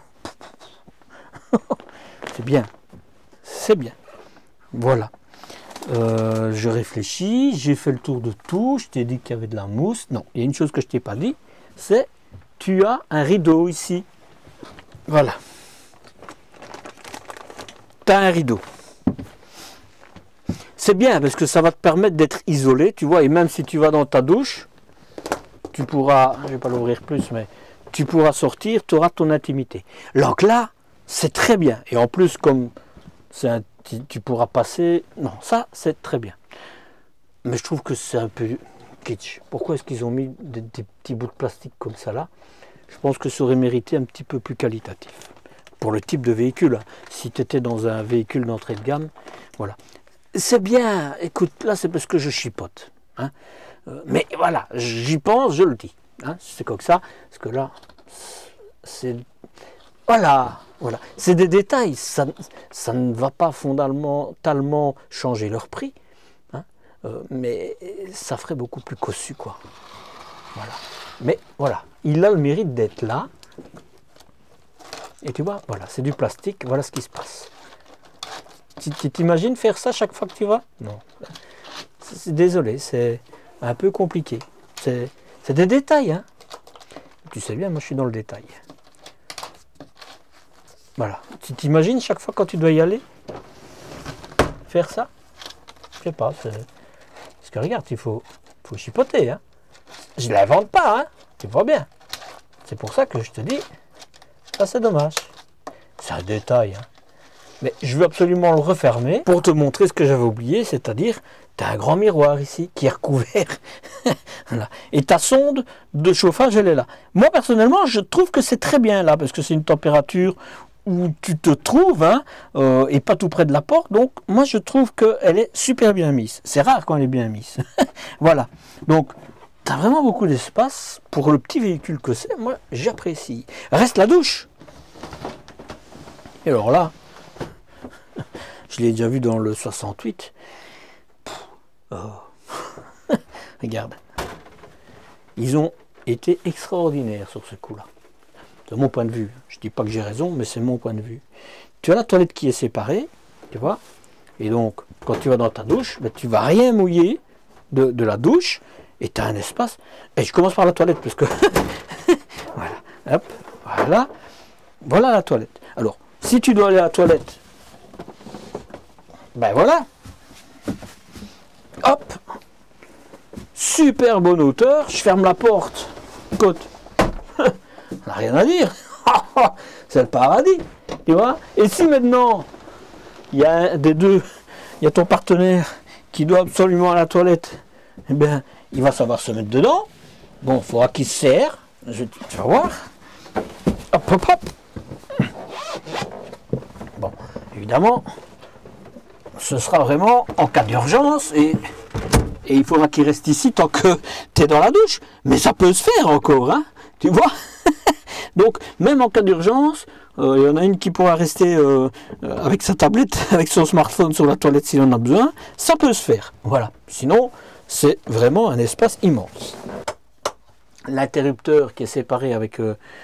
c'est bien. C'est bien. Voilà. Je réfléchis, j'ai fait le tour de tout, je t'ai dit qu'il y avait de la mousse. Non, il y a une chose que je t'ai pas dit, c'est tu as un rideau ici. Voilà. Tu as un rideau. C'est bien parce que ça va te permettre d'être isolé, tu vois, et même si tu vas dans ta douche, tu pourras, je vais pas l'ouvrir plus, mais tu pourras sortir, tu auras ton intimité. Donc là, c'est très bien. Et en plus, comme tu pourras passer... Non, ça, c'est très bien. Mais je trouve que c'est un peu kitsch. Pourquoi est-ce qu'ils ont mis des petits bouts de plastique comme ça là? Je pense que ça aurait mérité un petit peu plus qualitatif. Pour le type de véhicule. Hein. Si tu étais dans un véhicule d'entrée de gamme, voilà. C'est bien. Écoute, là, c'est parce que je chipote. Hein. Mais voilà, j'y pense, je le dis. Hein. C'est comme ça. Parce que là, c'est... Voilà. Voilà. C'est des détails, ça ne va pas fondamentalement changer leur prix, hein, mais ça ferait beaucoup plus cossu, quoi. Voilà. Mais voilà, il a le mérite d'être là. Et tu vois, voilà, c'est du plastique, voilà ce qui se passe. Tu t'imagines faire ça chaque fois que tu vas? Non. Désolé, c'est un peu compliqué. C'est des détails, hein. Tu sais bien, moi je suis dans le détail. Voilà. Tu t'imagines chaque fois quand tu dois y aller faire ça? Je sais pas. Parce que regarde, il faut chipoter. Hein. Je ne l'invente pas, hein. Tu vois bien. C'est pour ça que je te dis, ça c'est dommage. C'est un détail, hein. Mais je veux absolument le refermer pour te montrer ce que j'avais oublié, c'est-à-dire, tu as un grand miroir ici qui est recouvert. Voilà. Et ta sonde de chauffage, elle est là. Moi, personnellement, je trouve que c'est très bien là, parce que c'est une température où tu te trouves, hein, et pas tout près de la porte. Donc, moi, je trouve qu'elle est super bien mise. C'est rare quand elle est bien mise. Voilà. Donc, tu as vraiment beaucoup d'espace pour le petit véhicule que c'est. Moi, j'apprécie. Reste la douche. Et alors là, je l'ai déjà vu dans le 68. Oh. Regarde. Ils ont été extraordinaires sur ce coup-là. De mon point de vue. Je ne dis pas que j'ai raison, mais c'est mon point de vue. Tu as la toilette qui est séparée, tu vois. Et donc, quand tu vas dans ta douche, ben, tu ne vas rien mouiller de la douche. Et tu as un espace. Et je commence par la toilette, parce que... voilà. Hop. Voilà. Voilà la toilette. Alors, si tu dois aller à la toilette, ben voilà. Hop. Super bonne hauteur. Je ferme la porte. Écoute. On n'a rien à dire. C'est le paradis. Tu vois. Et si maintenant, il y a un des deux, il y a ton partenaire qui doit absolument à la toilette, eh bien, il va savoir se mettre dedans. Bon, il faudra qu'il se serre. Tu vas voir. Hop, hop, hop. Bon, évidemment, ce sera vraiment en cas d'urgence et il faudra qu'il reste ici tant que tu es dans la douche. Mais ça peut se faire encore, hein, tu vois. Donc, même en cas d'urgence, il y en a une qui pourra rester avec sa tablette, avec son smartphone sur la toilette s'il en a besoin. Ça peut se faire, voilà. Sinon, c'est vraiment un espace immense. L'interrupteur qui est séparé avec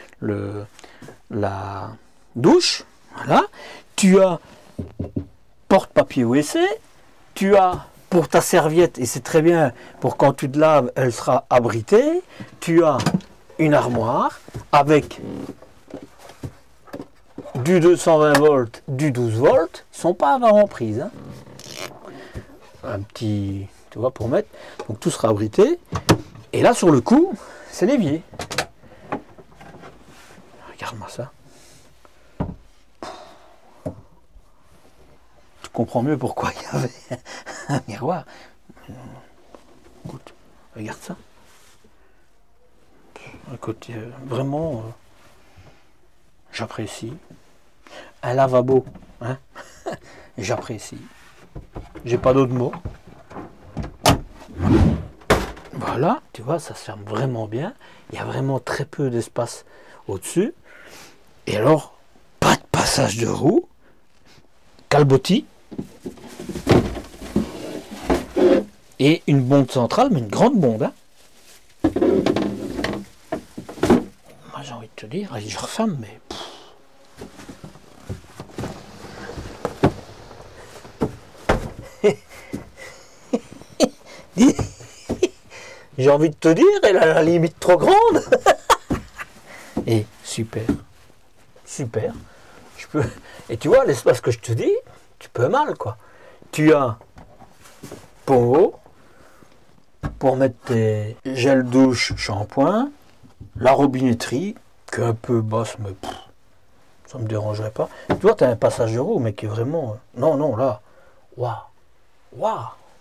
la douche, voilà. Tu as porte-papier WC, tu as pour ta serviette, et c'est très bien, pour quand tu te laves, elle sera abritée, tu as une armoire avec du 220 volts, du 12 volts, ils ne sont pas avant prise. Hein. Un petit, tu vois, pour mettre, donc tout sera abrité, et là sur le coup, c'est l'évier. Regarde-moi ça. Comprends mieux pourquoi il y avait un miroir. Écoute, regarde ça. Écoute, vraiment, j'apprécie. Un lavabo, hein. J'apprécie. J'ai pas d'autres mots. Voilà, tu vois, ça se ferme vraiment bien. Il y a vraiment très peu d'espace au-dessus. Et alors, pas de passage de roue. Calbotti. Et une bonde centrale, mais une grande bonde. Hein. Moi j'ai envie de te dire, allez, je referme, mais... J'ai envie de te dire, elle a la limite trop grande. Et super. Super. Je peux... Et tu vois, l'espace que je te dis, tu peux mal, quoi. Tu as pot pour mettre tes gels douche, shampoing, la robinetterie, qui est un peu basse, mais ça me dérangerait pas. Tu vois, tu as un passage de roue, mais qui est vraiment... Non, non, là, waouh, waouh.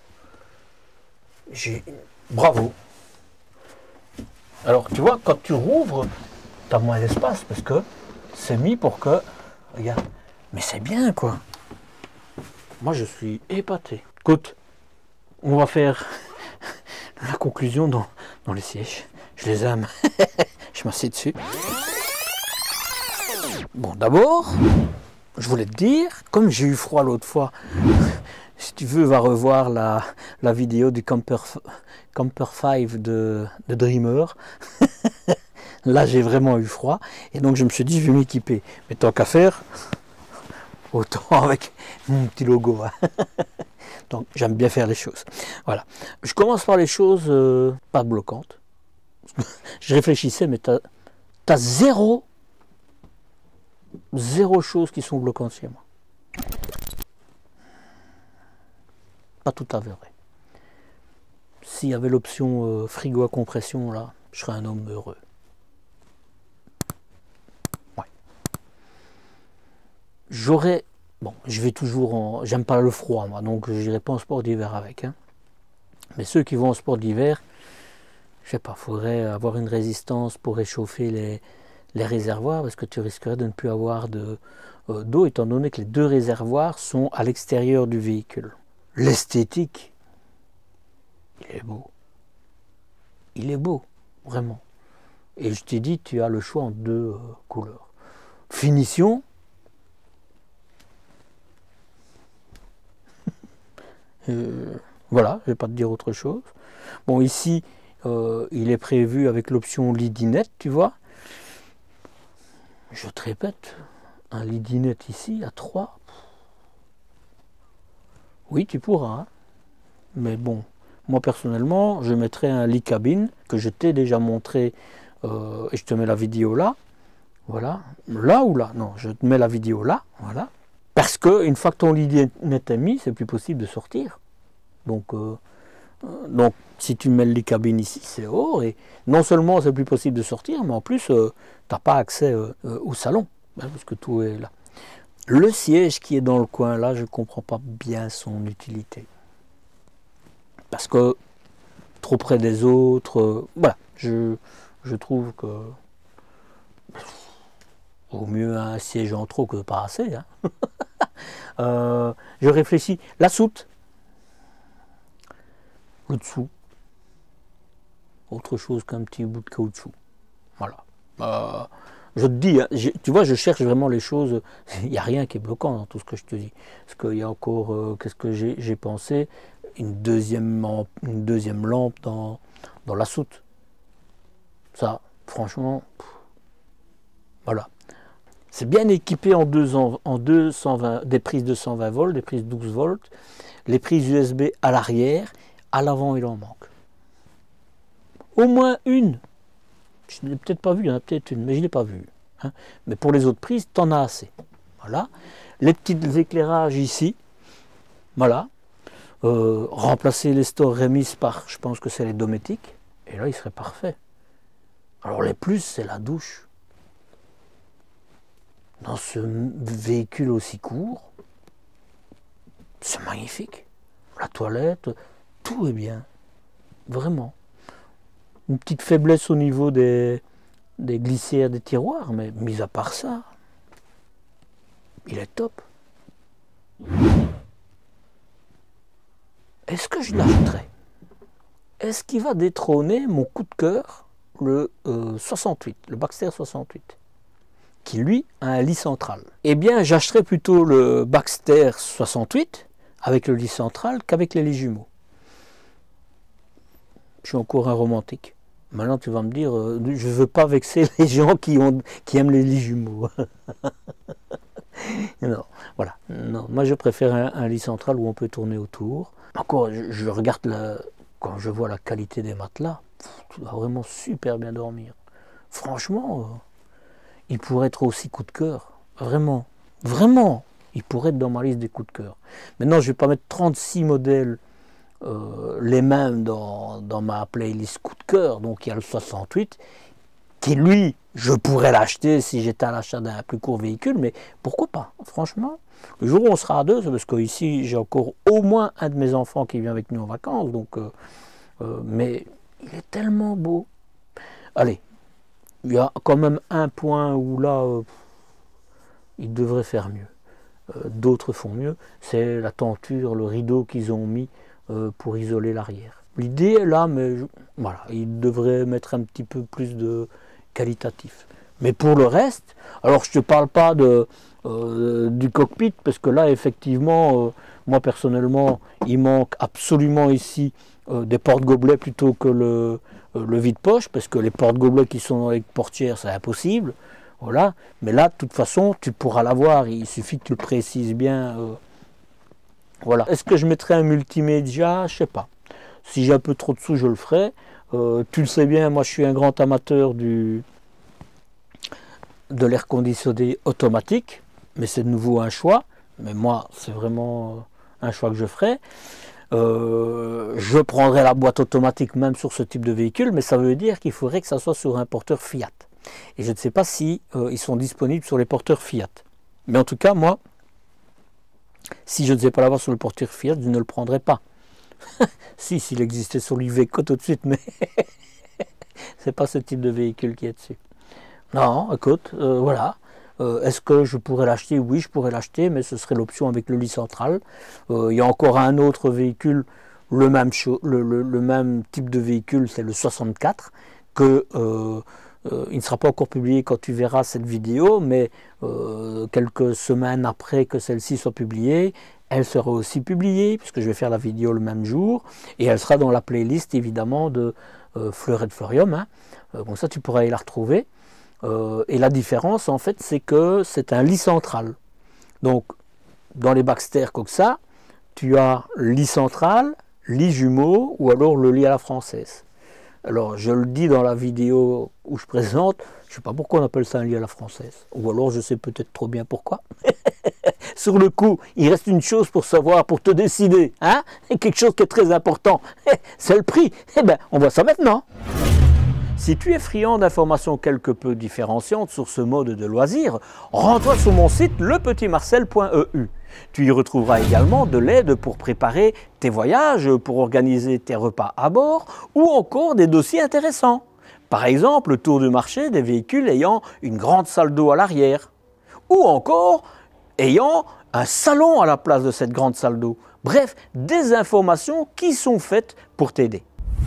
Bravo. Alors, tu vois, quand tu rouvres, tu as moins d'espace, parce que c'est mis pour que... Regarde, mais c'est bien, quoi. Moi, je suis épaté. Écoute, on va faire la conclusion dans les sièges. Je les aime. Je m'assieds dessus. Bon, d'abord, je voulais te dire, comme j'ai eu froid l'autre fois, si tu veux, va revoir la vidéo du Camper 5 de Dreamer. Là, j'ai vraiment eu froid. Et donc, je me suis dit, je vais m'équiper. Mais tant qu'à faire, autant avec mon petit logo. Hein. Donc, j'aime bien faire les choses. Voilà. Je commence par les choses pas bloquantes. Je réfléchissais, mais tu as zéro choses qui sont bloquantes chez moi. Pas tout à fait vrai. s'il y avait l'option frigo à compression, là, je serais un homme heureux. Ouais. J'aurais... Bon, je vais toujours en... J'aime pas le froid, moi, donc je n'irai pas en sport d'hiver avec. Hein. Mais ceux qui vont en sport d'hiver, je sais pas, il faudrait avoir une résistance pour réchauffer les réservoirs, parce que tu risquerais de ne plus avoir d'eau, étant donné que les deux réservoirs sont à l'extérieur du véhicule. L'esthétique, il est beau. Il est beau, vraiment. Et je t'ai dit, tu as le choix en deux couleurs. Finition. Voilà, je ne vais pas te dire autre chose. Bon, ici, il est prévu avec l'option lit dinette, tu vois. Je te répète, un lit dinette ici à 3. Oui, tu pourras. Hein. Mais bon, moi personnellement, je mettrais un lit cabine que je t'ai déjà montré et je te mets la vidéo là. Voilà. Là ou là? Non, je te mets la vidéo là. Voilà. Parce que une fois que ton lit dinette est mis, c'est plus possible de sortir. Donc si tu mets le lit cabine ici, c'est haut. Et non seulement c'est plus possible de sortir, mais en plus, tu n'as pas accès au salon. Hein, parce que tout est là. Le siège qui est dans le coin là, je ne comprends pas bien son utilité. Parce que trop près des autres, voilà, je trouve que vaut mieux un siège en trop que pas assez. Hein. Je réfléchis. La soute, le dessous, autre chose qu'un petit bout de caoutchouc. Voilà. Je te dis, hein, tu vois, je cherche vraiment les choses. Il n'y a rien qui est bloquant dans tout ce que je te dis. Parce qu'il y a encore, qu'est-ce que j'ai pensé, une deuxième lampe dans la soute. Ça, franchement, voilà. C'est bien équipé en 220, des prises de 120 volts, des prises 12 volts, les prises USB à l'arrière, à l'avant il en manque. Au moins une. Je ne l'ai peut-être pas vu, il y en a peut-être une, mais je ne l'ai pas vue. Hein. Mais pour les autres prises, tu en as assez. Voilà. Les petits éclairages ici. Voilà. Remplacer les stores Remis par, je pense que c'est les Dometic. Et là, il serait parfait. Alors les plus, c'est la douche. Dans ce véhicule aussi court, c'est magnifique. La toilette, tout est bien. Vraiment. Une petite faiblesse au niveau des glissières des tiroirs, mais mis à part ça, il est top. Est-ce que je l'achèterai? Est-ce qu'il va détrôner mon coup de cœur, le 68, le Baxter 68, qui lui a un lit central? Eh bien, j'achèterai plutôt le Baxter 68 avec le lit central qu'avec les lits jumeaux. Je suis encore un romantique. Maintenant, tu vas me dire, je ne veux pas vexer les gens qui aiment les lits jumeaux. Non, voilà. Non, moi, je préfère un lit central où on peut tourner autour. Encore, je regarde, quand je vois la qualité des matelas, tu dois vraiment super bien dormir. Franchement, il pourrait être aussi coup de cœur. Vraiment, vraiment, il pourrait être dans ma liste des coups de cœur. Maintenant, je ne vais pas mettre 36 modèles les mêmes dans ma playlist coup de cœur. Donc il y a le 68 qui lui, je pourrais l'acheter si j'étais à l'achat d'un plus court véhicule, mais pourquoi pas? Franchement, le jour où on sera à deux, c'est parce que ici j'ai encore au moins un de mes enfants qui vient avec nous en vacances, donc mais il est tellement beau. Allez, il y a quand même un point où là il devrait faire mieux. D'autres font mieux, c'est la tenture, le rideau qu'ils ont mis pour isoler l'arrière. L'idée est là, mais voilà, il devrait mettre un petit peu plus de qualitatif. Mais pour le reste, alors je ne te parle pas du cockpit, parce que là, effectivement, moi personnellement, il manque absolument ici des porte-gobelets plutôt que le vide-poche, parce que les porte-gobelets qui sont dans les portières, c'est impossible. Voilà. Mais là, de toute façon, tu pourras l'avoir, il suffit que tu le précises bien. Voilà. Est-ce que je mettrai un multimédia? Je sais pas. Si j'ai un peu trop de sous, je le ferai. Tu le sais bien, moi je suis un grand amateur de l'air conditionné automatique, mais c'est de nouveau un choix. Mais moi, c'est vraiment un choix que je ferai. je prendrai la boîte automatique même sur ce type de véhicule, mais ça veut dire qu'il faudrait que ça soit sur un porteur Fiat. Et je ne sais pas si ils sont disponibles sur les porteurs Fiat. Mais en tout cas, moi, si je ne sais pas l'avoir sur le porteur Fiat, je ne le prendrai pas. Si, s'il existait sur l'Iveco tout de suite, mais c'est pas ce type de véhicule qui est dessus. Non, écoute, voilà. Est-ce que je pourrais l'acheter? Oui, je pourrais l'acheter, mais ce serait l'option avec le lit central. Il y a encore un autre véhicule, le même type de véhicule, c'est le 64, que il ne sera pas encore publié quand tu verras cette vidéo, mais quelques semaines après que celle-ci soit publiée, elle sera aussi publiée, puisque je vais faire la vidéo le même jour, et elle sera dans la playlist évidemment de Fleurette Fleurium, hein. Bon, ça tu pourras y la retrouver. Et la différence en fait, c'est que c'est un lit central. Donc dans les Baxter comme ça, tu as lit central, lit jumeau ou alors le lit à la française. Alors je le dis dans la vidéo où je présente, je ne sais pas pourquoi on appelle ça un lit à la française. Ou alors je sais peut-être trop bien pourquoi. Sur le coup, il reste une chose pour savoir, pour te décider, hein, et quelque chose qui est très important, c'est le prix. Eh bien, on voit ça maintenant. Si tu es friand d'informations quelque peu différenciantes sur ce mode de loisir, rends-toi sur mon site lepetitmarcel.eu. Tu y retrouveras également de l'aide pour préparer tes voyages, pour organiser tes repas à bord ou encore des dossiers intéressants. Par exemple, le tour du marché des véhicules ayant une grande salle d'eau à l'arrière ou encore ayant un salon à la place de cette grande salle d'eau. Bref, des informations qui sont faites pour t'aider.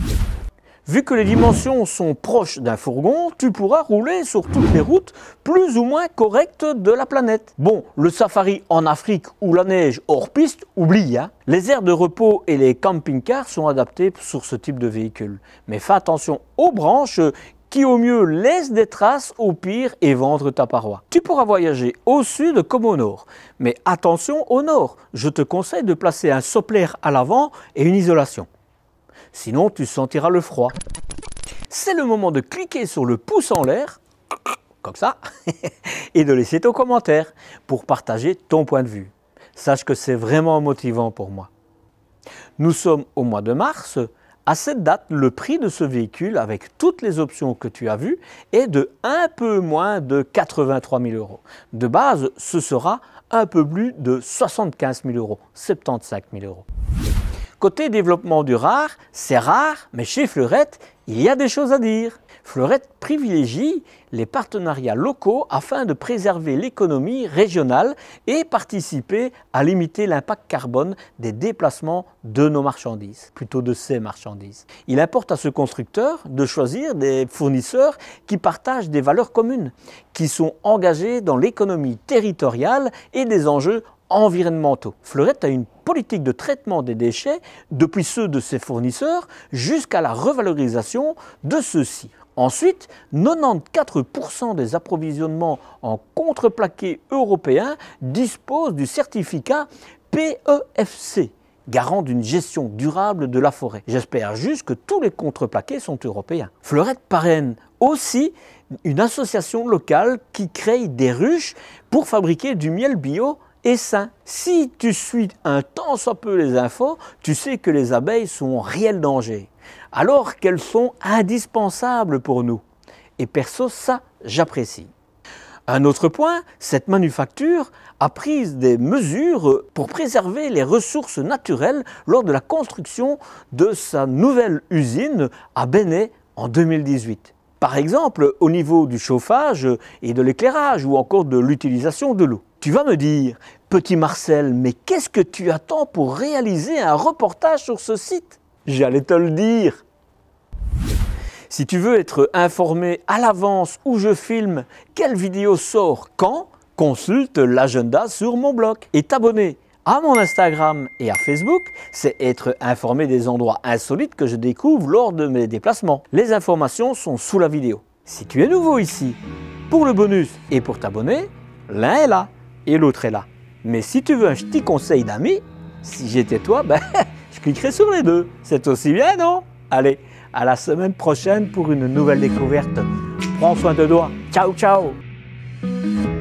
Vu que les dimensions sont proches d'un fourgon, tu pourras rouler sur toutes les routes plus ou moins correctes de la planète. Bon, le safari en Afrique ou la neige hors piste, oublie, hein. Les aires de repos et les camping-cars sont adaptés sur ce type de véhicule. Mais fais attention aux branches qui au mieux laissent des traces, au pire évandrent ta paroi. Tu pourras voyager au sud comme au nord. Mais attention au nord, je te conseille de placer un sopleur à l'avant et une isolation. Sinon, tu sentiras le froid. C'est le moment de cliquer sur le pouce en l'air, comme ça, et de laisser ton commentaire pour partager ton point de vue. Sache que c'est vraiment motivant pour moi. Nous sommes au mois de mars. À cette date, le prix de ce véhicule, avec toutes les options que tu as vues, est de un peu moins de 83 000 €. De base, ce sera un peu plus de 75 000 €, 75 000 €. Côté développement du rare, c'est rare, mais chez Fleurette, il y a des choses à dire. Fleurette privilégie les partenariats locaux afin de préserver l'économie régionale et participer à limiter l'impact carbone des déplacements de nos marchandises, plutôt de ces marchandises. Il importe à ce constructeur de choisir des fournisseurs qui partagent des valeurs communes, qui sont engagés dans l'économie territoriale et des enjeux environnementaux. Fleurette a une politique de traitement des déchets depuis ceux de ses fournisseurs jusqu'à la revalorisation de ceux-ci. Ensuite, 94% des approvisionnements en contreplaqué européens disposent du certificat PEFC, garant d'une gestion durable de la forêt. J'espère juste que tous les contreplaqués sont européens. Fleurette parraine aussi une association locale qui crée des ruches pour fabriquer du miel bio et sain. Si tu suis un tant soit peu les infos, tu sais que les abeilles sont en réel danger, alors qu'elles sont indispensables pour nous. Et perso, ça, j'apprécie. Un autre point, cette manufacture a pris des mesures pour préserver les ressources naturelles lors de la construction de sa nouvelle usine à Benney en 2018. Par exemple, au niveau du chauffage et de l'éclairage ou encore de l'utilisation de l'eau. Tu vas me dire, petit Marcel, mais qu'est-ce que tu attends pour réaliser un reportage sur ce site? J'allais te le dire. Si tu veux être informé à l'avance où je filme, quelle vidéo sort quand, consulte l'agenda sur mon blog. Et t'abonner à mon Instagram et à Facebook, c'est être informé des endroits insolites que je découvre lors de mes déplacements. Les informations sont sous la vidéo. Si tu es nouveau ici, pour le bonus et pour t'abonner, l'un est là et l'autre est là. Mais si tu veux un petit conseil d'amis, si j'étais toi, je cliquerais sur les deux. C'est aussi bien, non? Allez, à la semaine prochaine pour une nouvelle découverte. Prends soin de toi. Ciao, ciao!